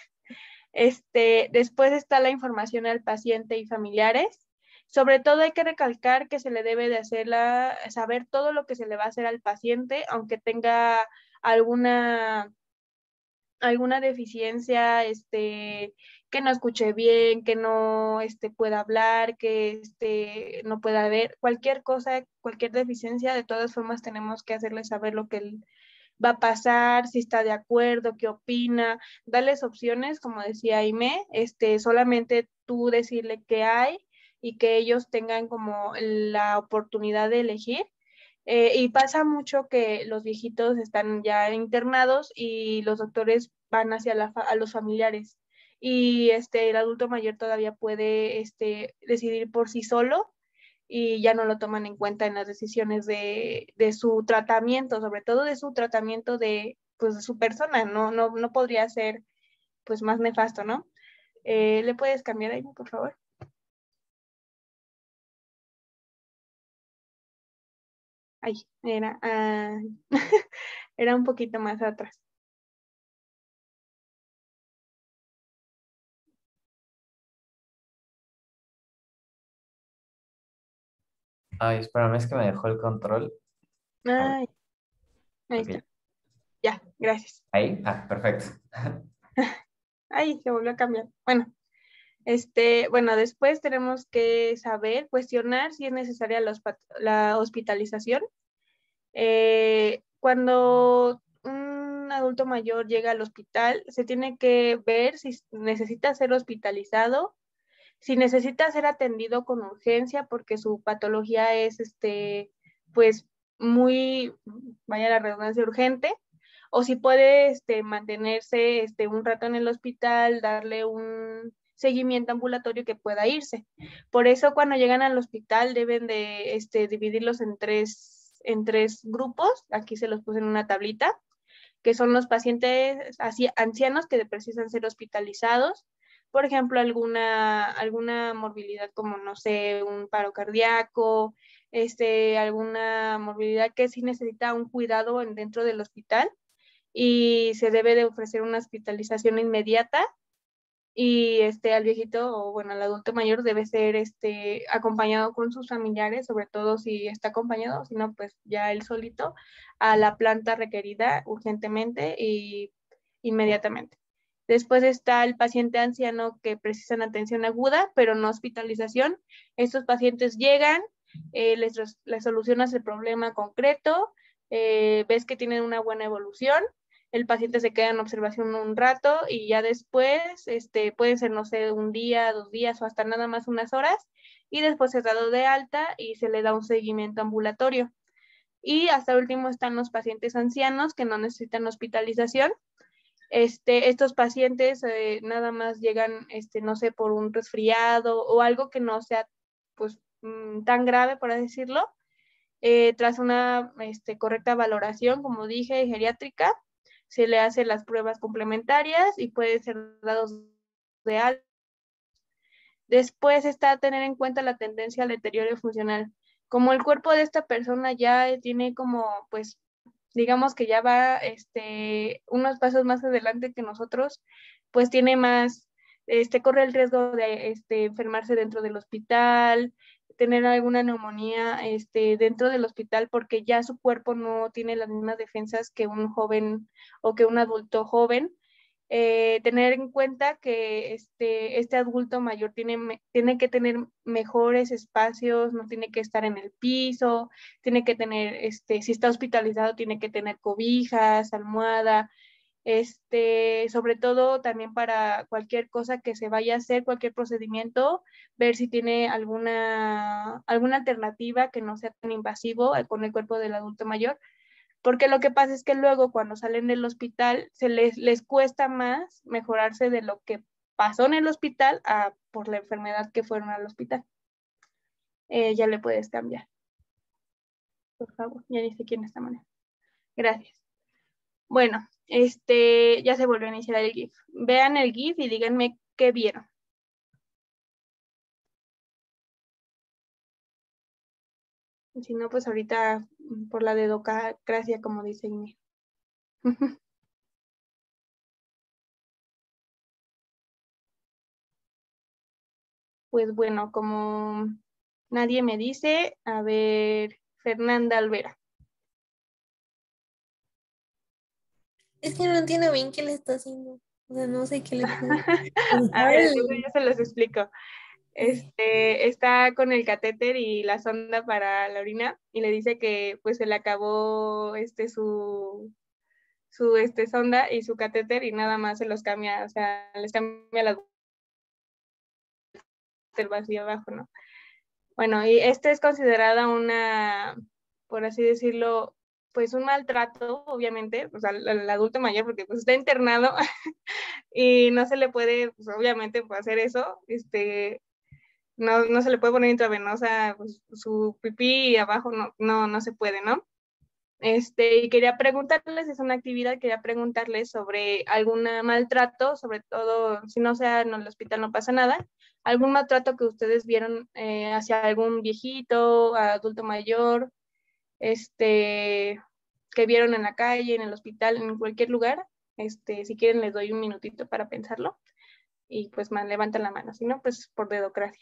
Este, después está la información al paciente y familiares. Sobre todo hay que recalcar que se le debe de hacer la, saber todo lo que se le va a hacer al paciente, aunque tenga alguna alguna deficiencia, este, que no escuche bien, que no este, pueda hablar, que este, no pueda ver, cualquier cosa, cualquier deficiencia, de todas formas tenemos que hacerle saber lo que él va a pasar, si está de acuerdo, qué opina, darles opciones, como decía Aime, este, solamente tú decirle qué hay y que ellos tengan como la oportunidad de elegir. Eh, y pasa mucho que los viejitos están ya internados y los doctores van hacia la fa a los familiares, y este, el adulto mayor todavía puede este, decidir por sí solo y ya no lo toman en cuenta en las decisiones de, de su tratamiento, sobre todo de su tratamiento de, pues, de su persona. No, no, no podría ser pues, más nefasto, ¿no? Eh, ¿Le puedes cambiar ahí, por favor? Ay, era, uh, era un poquito más atrás. Ay, espérame, es que me dejó el control. Ay, ahí Ok. está. Ya, gracias. Ahí, ah, perfecto. Ay, se volvió a cambiar. Bueno, este, bueno, después tenemos que saber, cuestionar si es necesaria la, la hospitalización. Eh, cuando un un adulto mayor llega al hospital, se tiene que ver si necesita ser hospitalizado, si necesita ser atendido con urgencia porque su patología es, este, pues, muy, vaya la redundancia, urgente, o si puede, este, mantenerse, este, un rato en el hospital, darle un seguimiento ambulatorio que pueda irse. Por eso cuando llegan al hospital deben de, este, dividirlos en tres, en tres grupos. Aquí se los puse en una tablita, que son los pacientes así, ancianos que precisan ser hospitalizados, por ejemplo, alguna, alguna morbilidad como, no sé, un paro cardíaco, este, alguna morbilidad que sí necesita un cuidado en, dentro del hospital y se debe de ofrecer una hospitalización inmediata. Y este, al viejito o bueno, al adulto mayor debe ser este, acompañado con sus familiares, sobre todo si está acompañado, si no, pues ya él solito, a la planta requerida urgentemente y inmediatamente. Después está el paciente anciano que precisan atención aguda, pero no hospitalización. Estos pacientes llegan, eh, les, les solucionas el problema concreto, eh, ves que tienen una buena evolución, el paciente se queda en observación un rato y ya después, este, pueden ser, no sé, un día, dos días o hasta nada más unas horas, y después es dado de alta y se le da un seguimiento ambulatorio. Y hasta último están los pacientes ancianos que no necesitan hospitalización. Este, estos pacientes eh, nada más llegan, este, no sé, por un resfriado o algo que no sea, pues, mmm, tan grave, por así decirlo. Eh, tras una este, correcta valoración, como dije, geriátrica, se le hacen las pruebas complementarias y pueden ser dados de alta. Después está tener en cuenta la tendencia al deterioro funcional. Como el cuerpo de esta persona ya tiene como, pues, digamos que ya va este, unos pasos más adelante que nosotros, pues tiene más, este, corre el riesgo de este, enfermarse dentro del hospital, tener alguna neumonía este, dentro del hospital porque ya su cuerpo no tiene las mismas defensas que un joven o que un adulto joven. Eh, tener en cuenta que este, este adulto mayor tiene, tiene que tener mejores espacios, no tiene que estar en el piso, tiene que tener, este, si está hospitalizado, tiene que tener cobijas, almohada, este, sobre todo también para cualquier cosa que se vaya a hacer, cualquier procedimiento, ver si tiene alguna, alguna alternativa que no sea tan invasivo con el cuerpo del adulto mayor, porque lo que pasa es que luego cuando salen del hospital se les, les cuesta más mejorarse de lo que pasó en el hospital a por la enfermedad que fueron al hospital. Eh, ya le puedes cambiar. Por favor, ya ni sé quién está manejando. Gracias. Bueno, este, ya se volvió a iniciar el GIF. Vean el GIF y díganme qué vieron. Si no, pues ahorita por la dedocracia, como dice Inés. Pues bueno, como nadie me dice, a ver, Fernanda Alvera. Es que no entiendo bien qué le está haciendo. O sea, no sé qué le está A ver, entonces yo se los explico. Este, está con el catéter y la sonda para la orina y le dice que pues se le acabó este su su este sonda y su catéter y nada más se los cambia, o sea, les cambia las del vacío abajo, ¿no? Bueno, y esta es considerada una, por así decirlo, pues un maltrato, obviamente, pues al, al adulto mayor, porque pues está internado y no se le puede, pues obviamente, pues, hacer eso, este, no, no se le puede poner intravenosa pues, su pipí y abajo, no, no, no se puede, ¿no? Este, y quería preguntarles, es una actividad, quería preguntarles sobre algún maltrato, sobre todo, si no sea en el hospital no pasa nada, algún maltrato que ustedes vieron eh, hacia algún viejito, adulto mayor, este, que vieron en la calle, en el hospital, en cualquier lugar. Este, si quieren les doy un minutito para pensarlo y pues man, levantan la mano, si no, pues por dedocracia.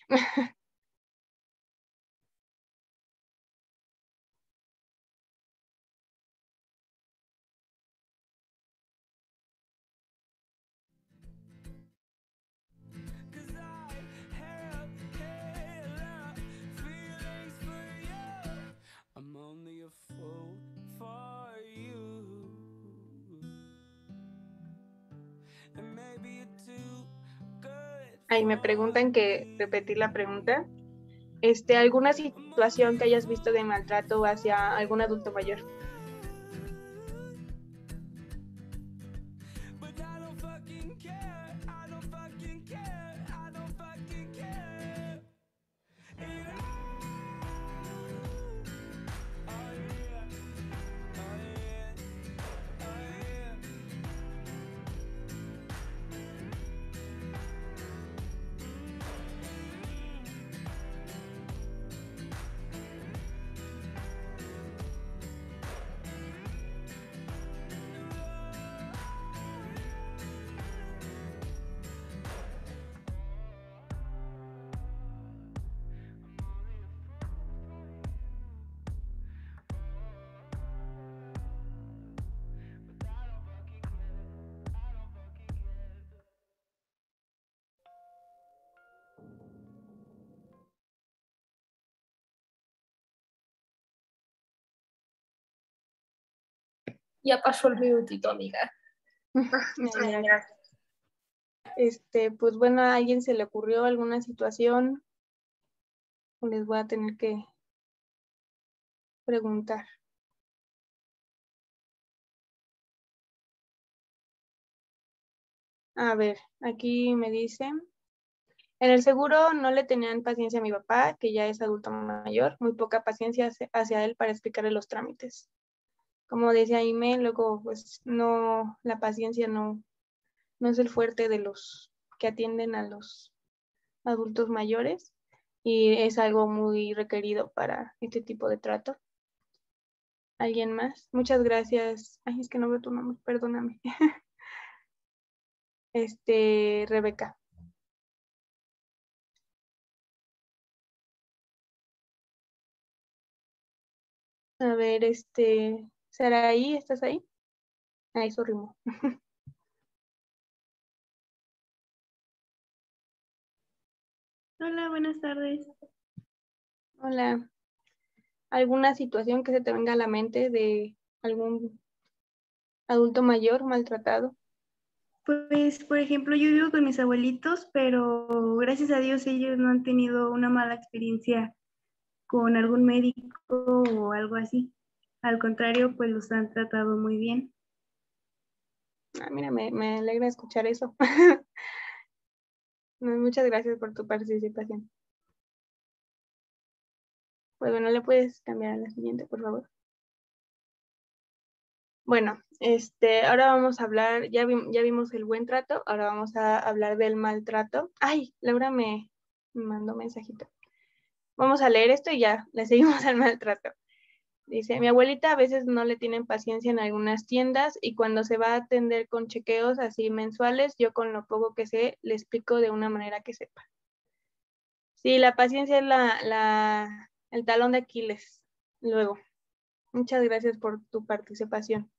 I'm only a fool for you. Ahí me preguntan que repetir la pregunta. Este, ¿alguna situación que hayas visto de maltrato hacia algún adulto mayor? Ya pasó el minutito, amiga. Ay, gracias. Este, pues bueno, ¿a alguien se le ocurrió alguna situación? O les voy a tener que preguntar. A ver, aquí me dicen. En el seguro no le tenían paciencia a mi papá, que ya es adulto mayor, muy poca paciencia hacia él para explicarle los trámites. Como decía Aime, luego pues no, la paciencia no, no es el fuerte de los que atienden a los adultos mayores y es algo muy requerido para este tipo de trato. ¿Alguien más? Muchas gracias. Ay, es que no veo tu nombre, perdóname. Este, Rebeca. A ver, este, Saraí, ¿estás ahí? Ah, eso rimó. Hola, buenas tardes. Hola. ¿Alguna situación que se te venga a la mente de algún adulto mayor maltratado? Pues, por ejemplo, yo vivo con mis abuelitos, pero gracias a Dios ellos no han tenido una mala experiencia con algún médico o algo así. Al contrario, pues los han tratado muy bien. Ah, mira, me, me alegra escuchar eso. Muchas gracias por tu participación. Pues bueno, ¿le puedes cambiar a la siguiente, por favor? Bueno, este, ahora vamos a hablar, ya, vi, ya vimos el buen trato, ahora vamos a hablar del maltrato. Ay, Laura me, me mandó un mensajito. Vamos a leer esto y ya, le seguimos al maltrato. Dice, mi abuelita a veces no le tienen paciencia en algunas tiendas y cuando se va a atender con chequeos así mensuales, yo con lo poco que sé, le explico de una manera que sepa. Sí, la paciencia es la, la, el talón de Aquiles. Luego, muchas gracias por tu participación.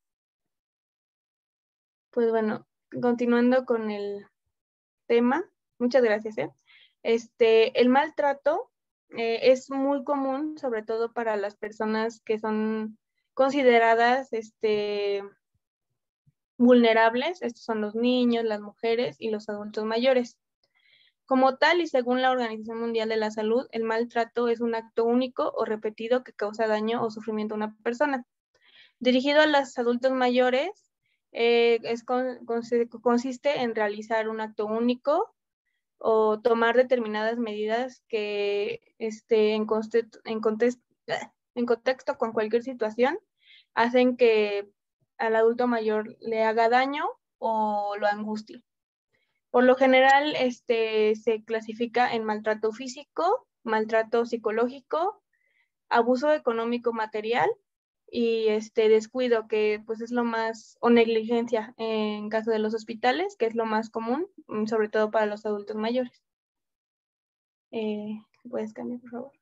Pues bueno, continuando con el tema, muchas gracias. ¿eh? Este, el maltrato eh, es muy común, sobre todo para las personas que son consideradas este, vulnerables. Estos son los niños, las mujeres y los adultos mayores. Como tal, y según la Organización Mundial de la Salud, el maltrato es un acto único o repetido que causa daño o sufrimiento a una persona. Dirigido a los adultos mayores, eh, es con, con, consiste en realizar un acto único o tomar determinadas medidas que este, en, en, contexto, en contexto con cualquier situación hacen que al adulto mayor le haga daño o lo angustie. Por lo general, este, se clasifica en maltrato físico, maltrato psicológico, abuso económico material y este descuido, que pues es lo más, o negligencia en caso de los hospitales, que es lo más común, sobre todo para los adultos mayores. Eh, ¿Puedes cambiar, por favor?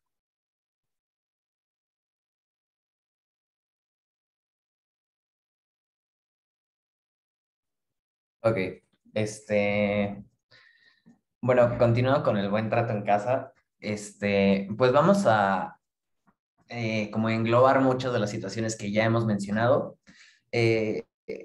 Ok, este, bueno, continuando con el buen trato en casa, este, pues vamos a eh, como englobar muchas de las situaciones que ya hemos mencionado. Eh, eh,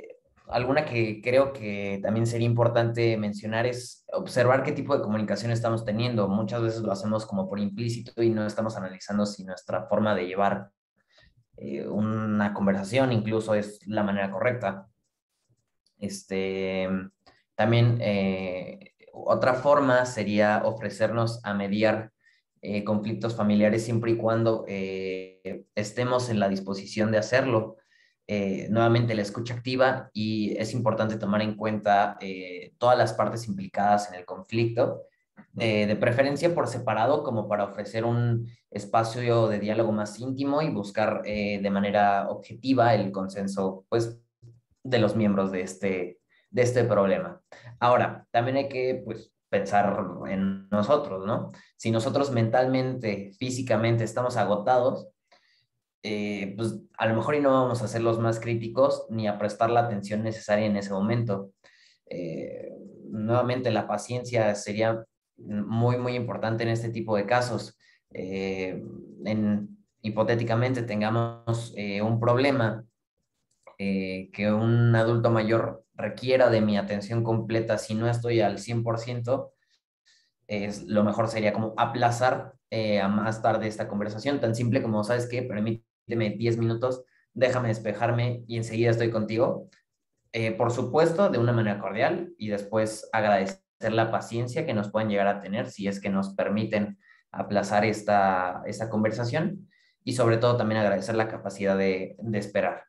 alguna que creo que también sería importante mencionar es observar qué tipo de comunicación estamos teniendo. Muchas veces lo hacemos como por implícito y no estamos analizando si nuestra forma de llevar eh, una conversación incluso es la manera correcta. Este, también eh, otra forma sería ofrecernos a mediar eh, conflictos familiares siempre y cuando eh, estemos en la disposición de hacerlo. Eh, nuevamente la escucha activa y es importante tomar en cuenta eh, todas las partes implicadas en el conflicto, eh, de preferencia por separado como para ofrecer un espacio de diálogo más íntimo y buscar eh, de manera objetiva el consenso pues, de los miembros de este, de este problema. Ahora, también hay que pues, pensar en nosotros, ¿no? Si nosotros mentalmente, físicamente estamos agotados, eh, pues a lo mejor y no vamos a ser los más críticos ni a prestar la atención necesaria en ese momento. Eh, nuevamente, la paciencia sería muy, muy importante en este tipo de casos. Eh, en, hipotéticamente tengamos eh, un problema eh, que un adulto mayor requiera de mi atención completa si no estoy al cien por ciento, es, lo mejor sería como aplazar eh, a más tarde esta conversación, tan simple como, ¿sabes qué? Permíteme diez minutos, déjame despejarme y enseguida estoy contigo. Eh, por supuesto, de una manera cordial y después agradecer la paciencia que nos pueden llegar a tener si es que nos permiten aplazar esta, esta conversación y sobre todo también agradecer la capacidad de, de esperar.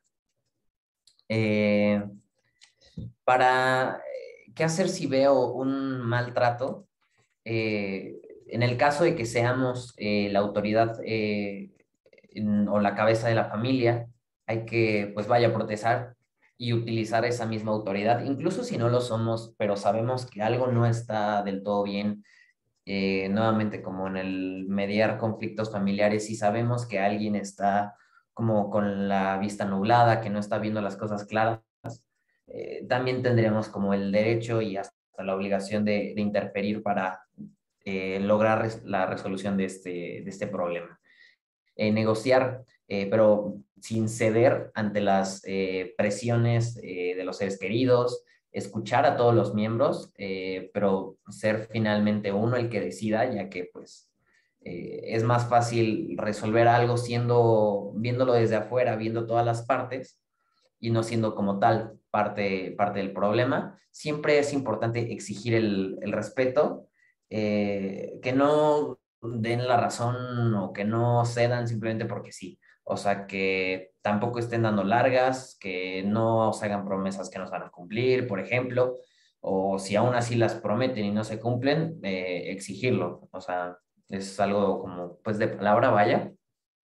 Eh, para, ¿qué hacer si veo un maltrato? Eh, en el caso de que seamos eh, la autoridad eh, en, o la cabeza de la familia, hay que, pues vaya, protestar y utilizar esa misma autoridad, incluso si no lo somos, pero sabemos que algo no está del todo bien. Eh, nuevamente, como en el mediar conflictos familiares, si sabemos que alguien está como con la vista nublada, que no está viendo las cosas claras, eh, también tendríamos como el derecho y hasta la obligación de, de interferir para eh, lograr res la resolución de este, de este problema. Eh, negociar, eh, pero sin ceder ante las eh, presiones eh, de los seres queridos, escuchar a todos los miembros, eh, pero ser finalmente uno el que decida, ya que pues eh, es más fácil resolver algo siendo, viéndolo desde afuera, viendo todas las partes, y no siendo como tal parte, parte del problema. Siempre es importante exigir el, el respeto, eh, que no den la razón o que no cedan simplemente porque sí. O sea, que tampoco estén dando largas, que no se hagan promesas que no se van a cumplir, por ejemplo, o si aún así las prometen y no se cumplen, eh, exigirlo. O sea, es algo como, pues, de palabra, vaya.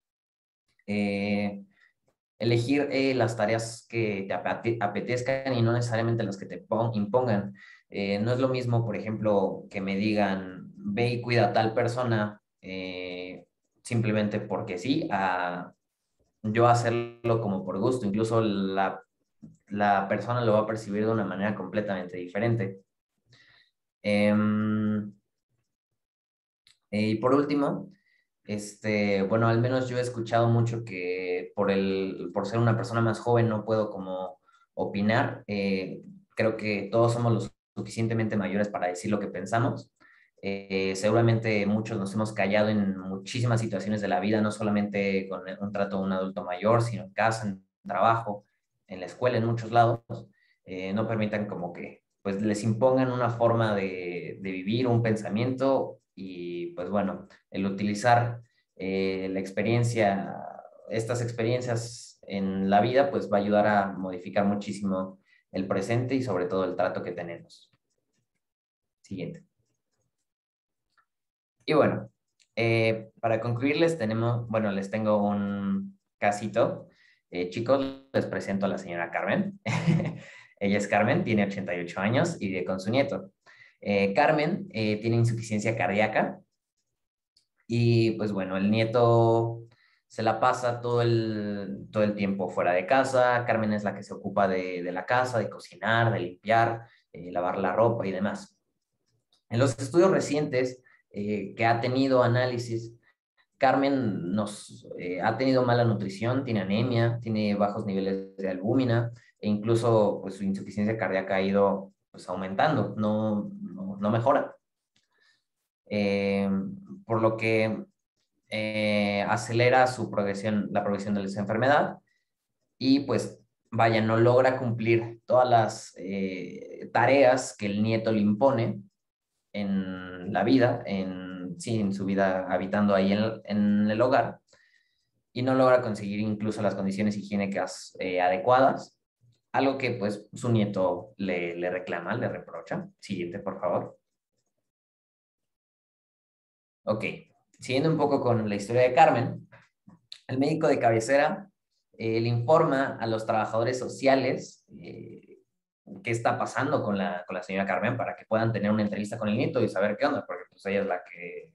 Eh, elegir eh, las tareas que te apetezcan y no necesariamente las que te impongan. Eh, no es lo mismo, por ejemplo, que me digan, ve y cuida a tal persona eh, simplemente porque sí, a yo hacerlo como por gusto. Incluso la, la persona lo va a percibir de una manera completamente diferente. Eh, y por último, este, bueno, al menos yo he escuchado mucho que por, el, por ser una persona más joven no puedo como opinar. Eh, creo que todos somos lo suficientemente mayores para decir lo que pensamos. Eh, seguramente muchos nos hemos callado en muchísimas situaciones de la vida, no solamente con un trato de un adulto mayor, sino en casa, en trabajo, en la escuela, en muchos lados. Eh, no permitan como que pues les impongan una forma de, de vivir, un pensamiento y pues bueno, el utilizar eh, la experiencia, estas experiencias en la vida, pues va a ayudar a modificar muchísimo el presente y sobre todo el trato que tenemos. Siguiente. Y bueno, eh, para concluirles tenemos, bueno, les tengo un casito. Eh, chicos, les presento a la señora Carmen. Ella es Carmen, tiene ochenta y ocho años y vive con su nieto. Eh, Carmen eh, tiene insuficiencia cardíaca y pues bueno, el nieto se la pasa todo el, todo el tiempo fuera de casa. Carmen es la que se ocupa de, de la casa, de cocinar, de limpiar, eh, lavar la ropa y demás. En los estudios recientes eh, que ha tenido análisis, Carmen nos, eh, ha tenido mala nutrición, tiene anemia, tiene bajos niveles de albúmina, e incluso pues, su insuficiencia cardíaca ha ido pues, aumentando, no, no, no mejora. Eh, por lo que eh, acelera su progresión, la progresión de esa enfermedad y pues vaya, no logra cumplir todas las eh, tareas que el nieto le impone en la vida, en, sí, en su vida habitando ahí en, en el hogar, y no logra conseguir incluso las condiciones higiénicas eh, adecuadas, algo que pues su nieto le, le reclama, le reprocha. Siguiente, por favor. Ok, siguiendo un poco con la historia de Carmen, el médico de cabecera eh, le informa a los trabajadores sociales eh, qué está pasando con la, con la señora Carmen para que puedan tener una entrevista con el nieto y saber qué onda, porque pues ella es la que,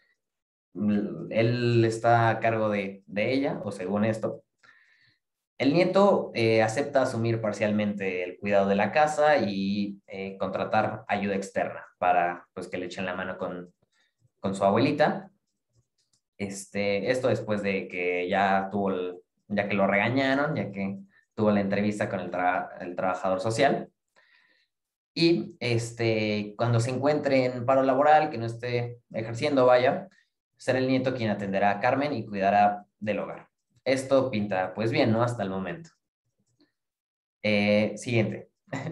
él está a cargo de, de ella, o según esto. El nieto eh, acepta asumir parcialmente el cuidado de la casa y eh, contratar ayuda externa para pues, que le echen la mano con, con su abuelita. Este, esto después de que ya tuvo el, ya que lo regañaron, ya que tuvo la entrevista con el, tra el trabajador social. Y este, cuando se encuentre en paro laboral, que no esté ejerciendo, vaya, será el nieto quien atenderá a Carmen y cuidará del hogar. Esto pinta pues bien, ¿no? Hasta el momento. Eh, siguiente.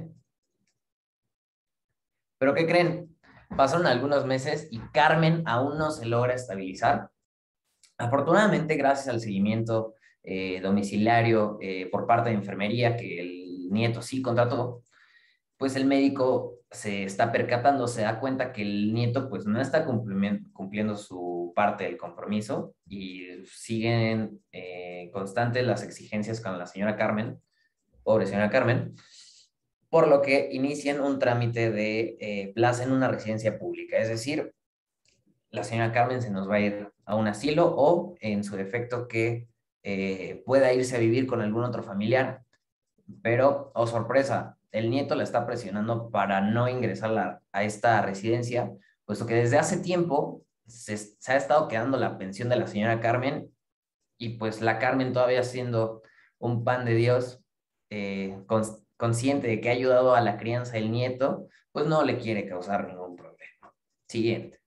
¿Pero qué creen? Pasaron algunos meses y Carmen aún no se logra estabilizar. Afortunadamente, gracias al seguimiento eh, domiciliario eh, por parte de enfermería que el nieto sí contrató, pues el médico se está percatando, se da cuenta que el nieto pues no está cumpliendo su parte del compromiso y siguen eh, constantes las exigencias con la señora Carmen, pobre señora Carmen, por lo que inician un trámite de eh, plaza en una residencia pública, es decir, la señora Carmen se nos va a ir a un asilo o, en su defecto, que eh, pueda irse a vivir con algún otro familiar. Pero, oh sorpresa, el nieto la está presionando para no ingresar la, a esta residencia, puesto que desde hace tiempo se, se ha estado quedando la pensión de la señora Carmen y pues la Carmen todavía siendo un pan de Dios, eh, cons consciente de que ha ayudado a la crianza del nieto, pues no le quiere causar ningún problema. Siguiente.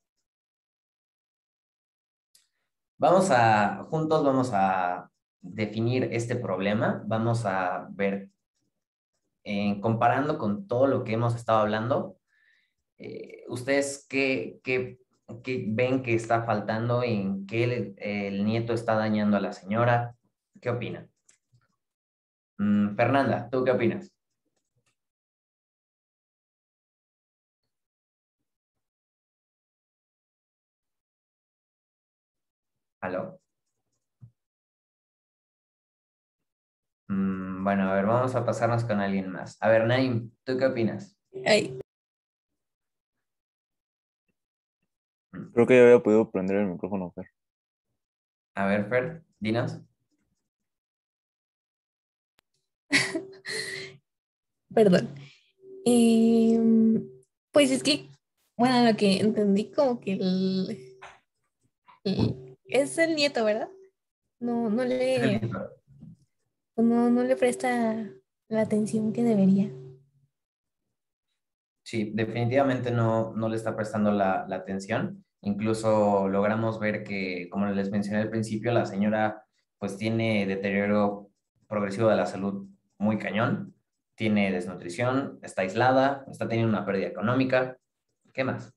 Vamos a, juntos vamos a definir este problema, vamos a ver, eh, comparando con todo lo que hemos estado hablando, eh, ¿ustedes qué, qué, qué ven que está faltando, en qué el, el nieto está dañando a la señora? ¿Qué opinan? Mm, Fernanda, ¿tú qué opinas? ¿Aló? Mm, bueno, a ver, vamos a pasarnos con alguien más. A ver, Naim, ¿tú qué opinas? Ay, Creo que ya había podido prender el micrófono, Fer. A ver, Fer, dinos. perdón. Em, pues es que, bueno, lo que entendí como que el, el- es el nieto, ¿verdad? No, no le, no, no le presta la atención que debería. Sí, definitivamente no, no le está prestando la, la atención. Incluso logramos ver que, como les mencioné al principio, la señora pues tiene deterioro progresivo de la salud muy cañón, tiene desnutrición, está aislada, está teniendo una pérdida económica. ¿Qué más?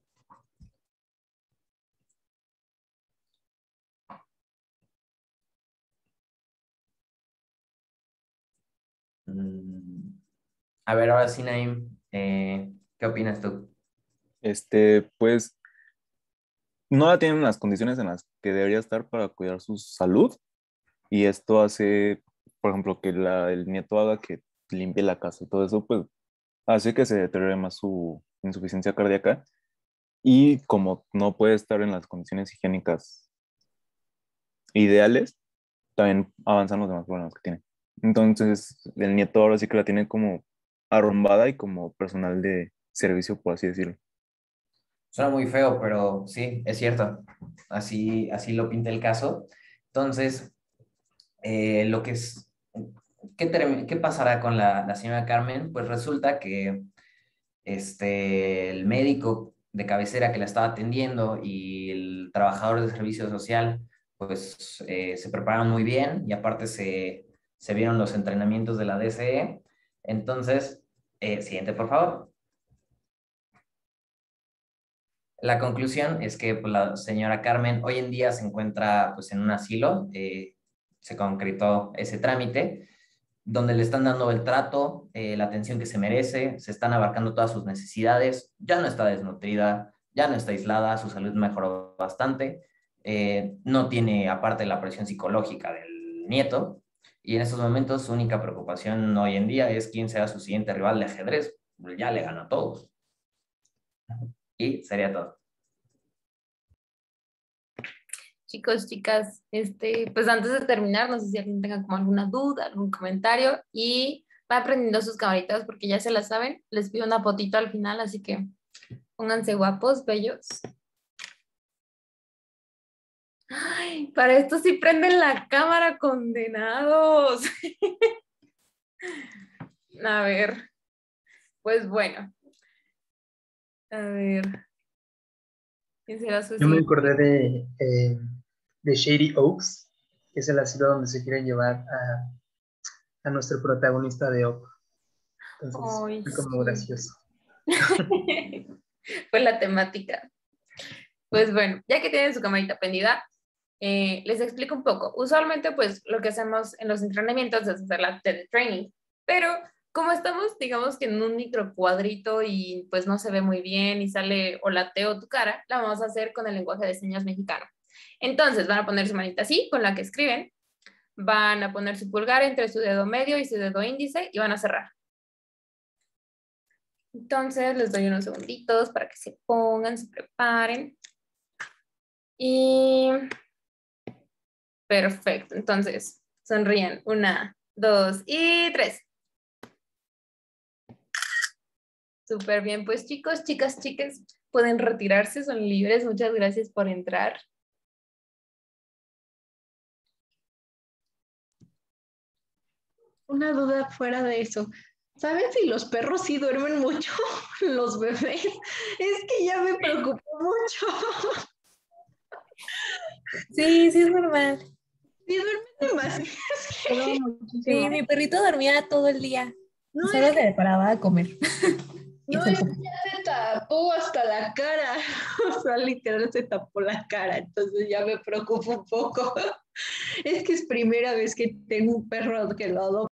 Mm, A ver, ahora sí, Naim, eh, ¿qué opinas tú? Este, pues, no la tienen en las condiciones en las que debería estar para cuidar su salud. Y esto hace, por ejemplo, que la, el nieto haga que limpie la casa y todo eso, pues hace que se deteriore más su insuficiencia cardíaca. Y como no puede estar en las condiciones higiénicas ideales, también avanzan los demás problemas que tiene. Entonces, el nieto ahora sí que la tiene como arrumbada y como personal de servicio, por así decirlo. Suena muy feo, pero sí, es cierto. Así, así lo pinta el caso. Entonces, eh, lo que es, ¿qué, term- qué pasará con la, la señora Carmen? Pues resulta que este, el médico de cabecera que la estaba atendiendo y el trabajador de servicio social, pues eh, se prepararon muy bien y aparte se, se vieron los entrenamientos de la D C E. Entonces, eh, siguiente, por favor. La conclusión es que pues, la señora Carmen hoy en día se encuentra pues, en un asilo, eh, se concretó ese trámite, donde le están dando el trato, eh, la atención que se merece, se están abarcando todas sus necesidades, ya no está desnutrida, ya no está aislada, su salud mejoró bastante, eh, no tiene aparte la presión psicológica del nieto, y en estos momentos su única preocupación hoy en día es quién será su siguiente rival de ajedrez, ya le ganó a todos. Y sería todo. Chicos, chicas, este, pues antes de terminar, no sé si alguien tenga como alguna duda, algún comentario y va aprendiendo sus camaritas porque ya se las saben. Les pido una fotito al final, así que pónganse guapos, bellos. Ay, para esto sí prenden la cámara, condenados. A ver, pues bueno. A ver. ¿Quién será su Yo me siguiente? acordé de, eh, de Shady Oaks, que es el asilo donde se quiere llevar a, a nuestro protagonista de Up. Entonces, Ay, fue como sí. gracioso. Fue la temática. Pues bueno, ya que tienen su camarita prendida, eh, les explico un poco. Usualmente, pues lo que hacemos en los entrenamientos es hacer la teletraining, pero como estamos, digamos que en un microcuadrito y pues no se ve muy bien y sale o lateo tu cara, la vamos a hacer con el lenguaje de señas mexicano. Entonces van a poner su manita así, con la que escriben, van a poner su pulgar entre su dedo medio y su dedo índice y van a cerrar. Entonces les doy unos segunditos para que se pongan, se preparen. Y perfecto, entonces sonríen. Una, dos y tres. Súper bien, pues chicos, chicas, chicas, pueden retirarse, son libres. Muchas gracias por entrar. Una duda fuera de eso. ¿Saben si los perros sí duermen mucho? Los bebés. Es que ya me preocupó mucho. Sí, sí es normal. Sí duermen demasiado. Pero Sí, muchísimo. mi perrito dormía todo el día. No, Solo es que, se paraba a comer. Y no, se es que ocupó. ya se tapó hasta la cara. O sea, literal se tapó la cara. Entonces ya me preocupa un poco. Es que es primera vez que tengo un perro que lo adopto.